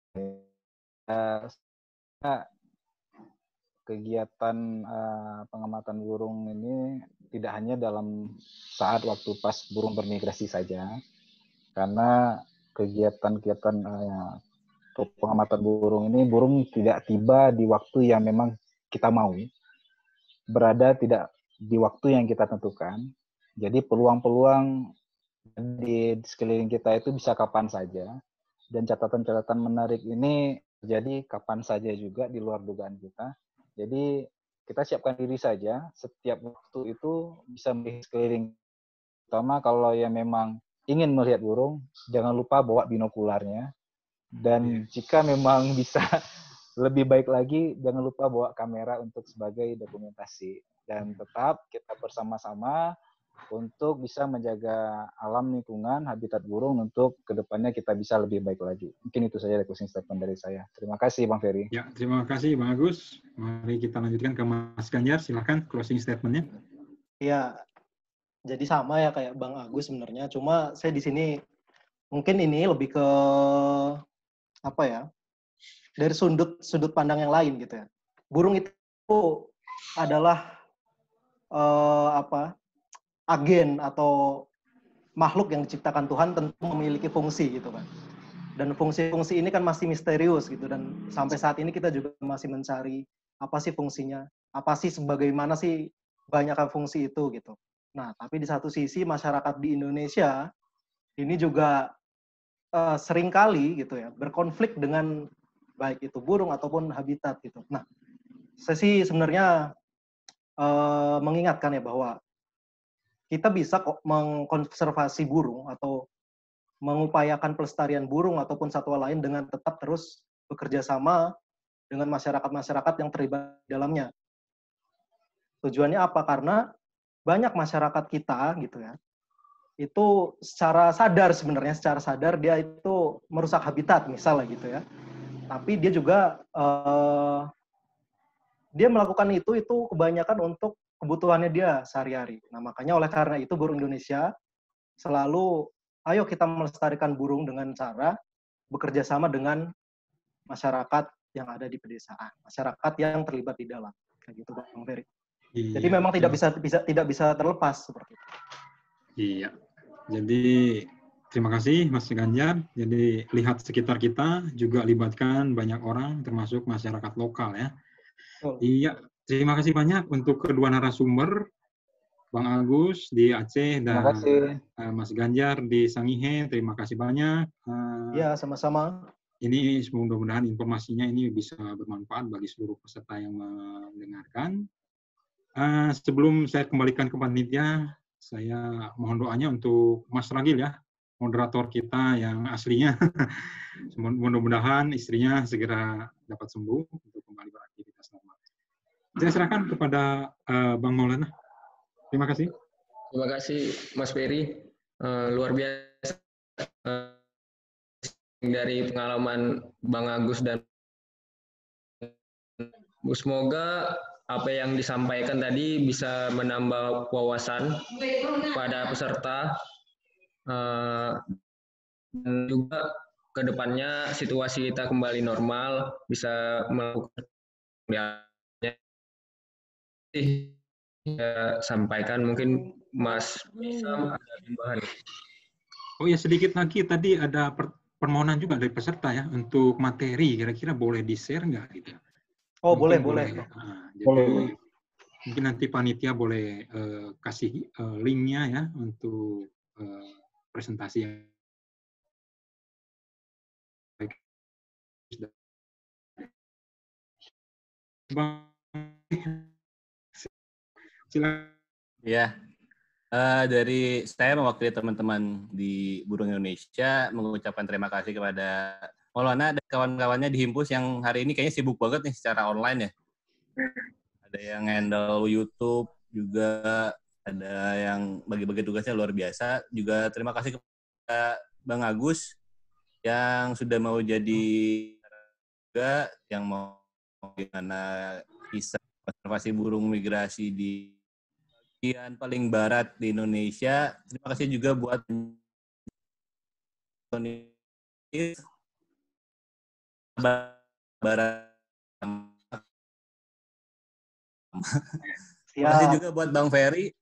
kegiatan uh, pengamatan burung ini tidak hanya dalam saat waktu pas burung bermigrasi saja, karena kegiatan-kegiatan uh, pengamatan burung ini burung tidak tiba di waktu yang memang kita mau, berada tidak di waktu yang kita tentukan. Jadi peluang-peluang di sekeliling kita itu bisa kapan saja, dan catatan-catatan menarik ini terjadi kapan saja juga di luar dugaan kita. Jadi kita siapkan diri saja, setiap waktu itu bisa melihat sekeliling. Terutama kalau yang memang ingin melihat burung, jangan lupa bawa binokularnya. Dan jika memang bisa lebih baik lagi, jangan lupa bawa kamera untuk sebagai dokumentasi. Dan tetap kita bersama-sama untuk bisa menjaga alam lingkungan, habitat burung untuk kedepannya kita bisa lebih baik lagi. Mungkin itu saja closing statement dari saya. Terima kasih Bang Ferry. Ya, terima kasih Bang Agus. Mari kita lanjutkan ke Mas Ganjar. Silakan closing statement-nya. Ya, jadi sama ya kayak Bang Agus sebenarnya. Cuma saya di sini mungkin ini lebih ke apa ya? Dari sudut sudut pandang yang lain gitu ya. Burung itu adalah uh, apa? agen atau makhluk yang diciptakan Tuhan tentu memiliki fungsi gitu kan. Dan fungsi-fungsi ini kan masih misterius gitu, dan sampai saat ini kita juga masih mencari apa sih fungsinya, apa sih sebagaimana sih banyakkan fungsi itu gitu. Nah, tapi di satu sisi masyarakat di Indonesia ini juga uh, seringkali gitu ya berkonflik dengan baik itu burung ataupun habitat gitu. Nah, saya sih sebenarnya uh, mengingatkan ya bahwa kita bisa kok mengkonservasi burung atau mengupayakan pelestarian burung ataupun satwa lain dengan tetap terus bekerja sama dengan masyarakat-masyarakat yang terlibat di dalamnya. Tujuannya apa? Karena banyak masyarakat kita gitu ya, itu secara sadar sebenarnya, secara sadar dia itu merusak habitat misalnya gitu ya. Tapi dia juga uh, dia melakukan itu itu kebanyakan untuk kebutuhannya dia sehari-hari. Nah makanya oleh karena itu Burung Indonesia selalu, ayo kita melestarikan burung dengan cara bekerja sama dengan masyarakat yang ada di pedesaan, masyarakat yang terlibat di dalam, kayak gitu Bang Ferry. Iya, jadi memang tidak bisa bisa tidak bisa terlepas seperti itu. Iya. Jadi terima kasih Mas Ganjar. Jadi lihat sekitar kita juga libatkan banyak orang termasuk masyarakat lokal ya. Oh. Iya, terima kasih banyak untuk kedua narasumber, Bang Agus di Aceh dan uh, Mas Ganjar di Sangihe. Terima kasih banyak. Uh, ya, sama-sama. Ini mudah-mudahan informasinya ini bisa bermanfaat bagi seluruh peserta yang mendengarkan. Uh, sebelum saya kembalikan ke panitia, saya mohon doanya untuk Mas Ragil ya, moderator kita yang aslinya. Mudah-mudahan istrinya segera dapat sembuh untuk kembali beraktivitas normal. Saya serahkan kepada uh, Bang Maulana. Terima kasih. Terima kasih Mas Ferry. Uh, luar biasa uh, dari pengalaman Bang Agus dan semoga apa yang disampaikan tadi bisa menambah wawasan pada peserta, uh, dan juga ke depannya situasi kita kembali normal, bisa melakukan ya, sampaikan mungkin Mas bisa ada tambahan. Oh ya, sedikit lagi tadi ada per permohonan juga dari peserta ya untuk materi, kira-kira boleh di-share nggak gitu? Oh, boleh, boleh. boleh. Nah, jadi mungkin nanti panitia boleh uh, kasih uh, linknya ya untuk uh, presentasi yang baik. Bang, silakan. Ya, uh, dari saya mewakili teman-teman di Burung Indonesia mengucapkan terima kasih kepada Maulana dan kawan-kawannya di Himpus yang hari ini kayaknya sibuk banget nih secara online ya. Ada yang handle YouTube juga, ada yang bagi-bagi tugasnya luar biasa. Juga terima kasih kepada Bang Agus yang sudah mau jadi juga, yang mau gimana bisa konservasi burung migrasi di bagian paling barat di Indonesia. Terima kasih juga buat barat. Terima kasih juga buat Bang Ferry.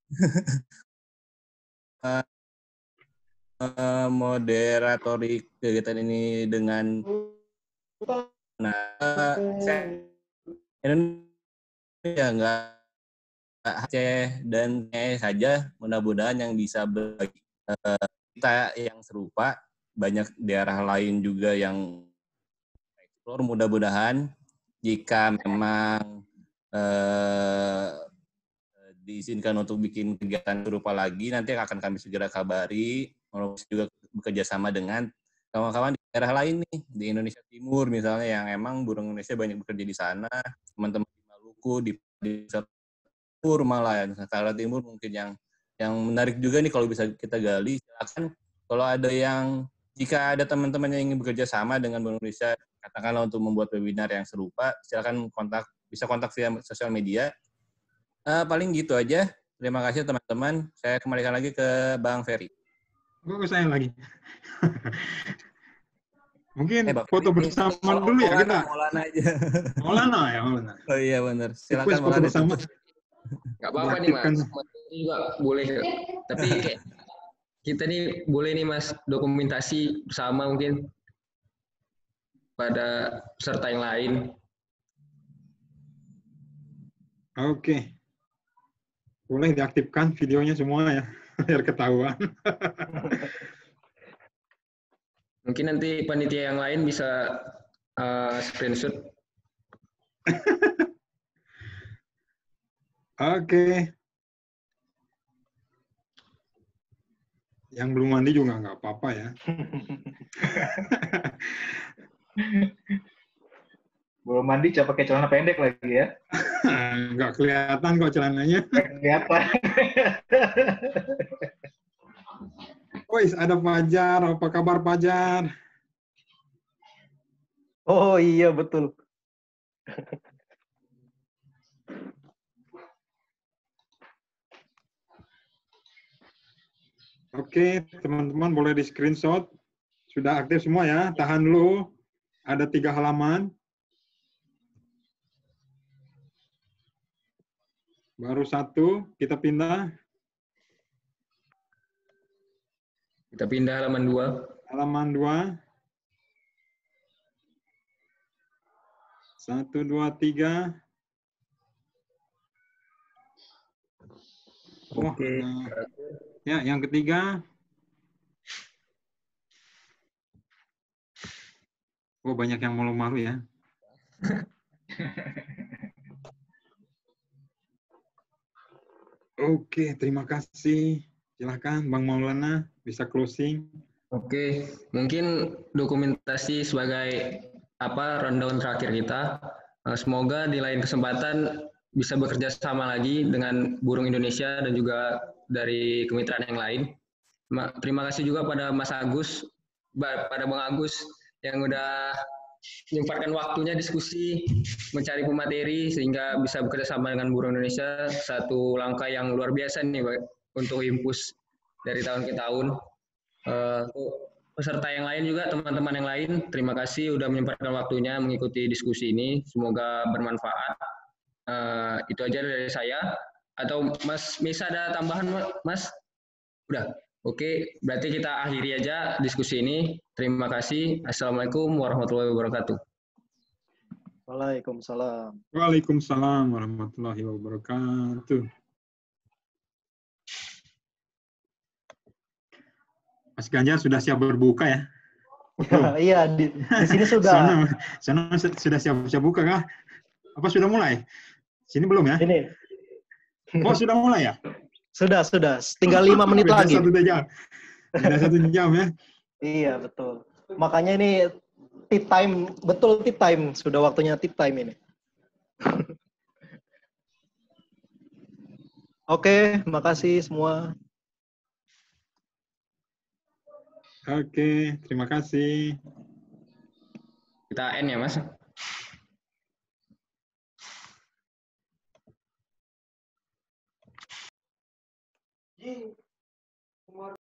uh, uh, moderatori kegiatan ini dengan nah saya Indonesia nggak Aceh dan eh saja, mudah-mudahan yang bisa bagi uh, kita yang serupa, banyak daerah lain juga yang eksplor, mudah-mudahan jika memang uh, diizinkan untuk bikin kegiatan serupa lagi, nanti akan kami segera kabari, juga bekerja sama dengan kawan-kawan di daerah lain nih, di Indonesia Timur misalnya, yang emang burung Indonesia banyak bekerja di sana, teman-teman di Maluku, di desa Timur malah ya, Nusantara Timur mungkin yang yang menarik juga nih kalau bisa kita gali. Silakan kalau ada yang, jika ada teman-teman yang ingin bekerja sama dengan Burung Indonesia, katakanlah untuk membuat webinar yang serupa, silakan kontak, bisa kontak via sosial media. Uh, paling gitu aja. Terima kasih teman-teman. Saya kembalikan lagi ke Bang Ferry. Gue saya lagi. Mungkin eh, foto bersama oh, dulu ya kita. Maulana aja. Maulana ya, Maulana. Oh iya benar. Silakan foto bersama. Nggak apa-apa nih Mas. Juga boleh. Tapi kayak kita nih boleh nih Mas dokumentasi bersama mungkin pada peserta yang lain. Oke. Boleh diaktifkan videonya semua ya, biar ketahuan. Mungkin nanti panitia yang lain bisa uh, screenshot. Oke. Yang belum mandi juga nggak apa-apa ya. Belum mandi, coba pakai celana pendek lagi ya. Nggak kelihatan kok celananya. Kelihatan. Wis, ada Fajar. Apa kabar Fajar? Oh iya betul. Oke, teman-teman boleh di screenshot. Sudah aktif semua ya. Tahan dulu. Ada tiga halaman. Baru satu, kita pindah. Kita pindah halaman dua. Halaman dua. Satu, dua, tiga. Oh, Oke. ada. Ya, yang ketiga. Oh, banyak yang malu-malu ya. Oke, terima kasih. Silakan Bang Maulana bisa closing. Oke, mungkin dokumentasi sebagai apa rundown terakhir kita. Eh, Semoga di lain kesempatan bisa bekerja sama lagi dengan Burung Indonesia dan juga dari kemitraan yang lain. Ma- Terima kasih juga pada Mas Agus, ba- pada Bang Agus yang udah menyempatkan waktunya diskusi, mencari pemateri sehingga bisa bekerja sama dengan Burung Indonesia. Satu langkah yang luar biasa nih Pak, untuk Impus dari tahun ke tahun. Uh, peserta yang lain juga, teman-teman yang lain, terima kasih sudah menyempatkan waktunya mengikuti diskusi ini. Semoga bermanfaat. Uh, itu aja dari saya. Atau Mas Misa ada tambahan, Mas? Udah. Oke, berarti kita akhiri aja diskusi ini. Terima kasih. Assalamualaikum warahmatullahi wabarakatuh. Waalaikumsalam. Waalaikumsalam warahmatullahi wabarakatuh. Mas Ganjar sudah siap berbuka ya? Iya, di, di sini sudah. Sana, sana sudah siap siap buka kah? Apa sudah mulai? Sini belum ya? Ini. Oh, sudah mulai ya? Sudah, sudah. Tinggal lima menit Beda lagi. Satu jam. Beda satu jam ya? Iya, betul. Makanya ini tea time, betul tea time. Sudah waktunya tea time ini. Oke, makasih semua. Oke, terima kasih. Kita end ya, Mas. Jing.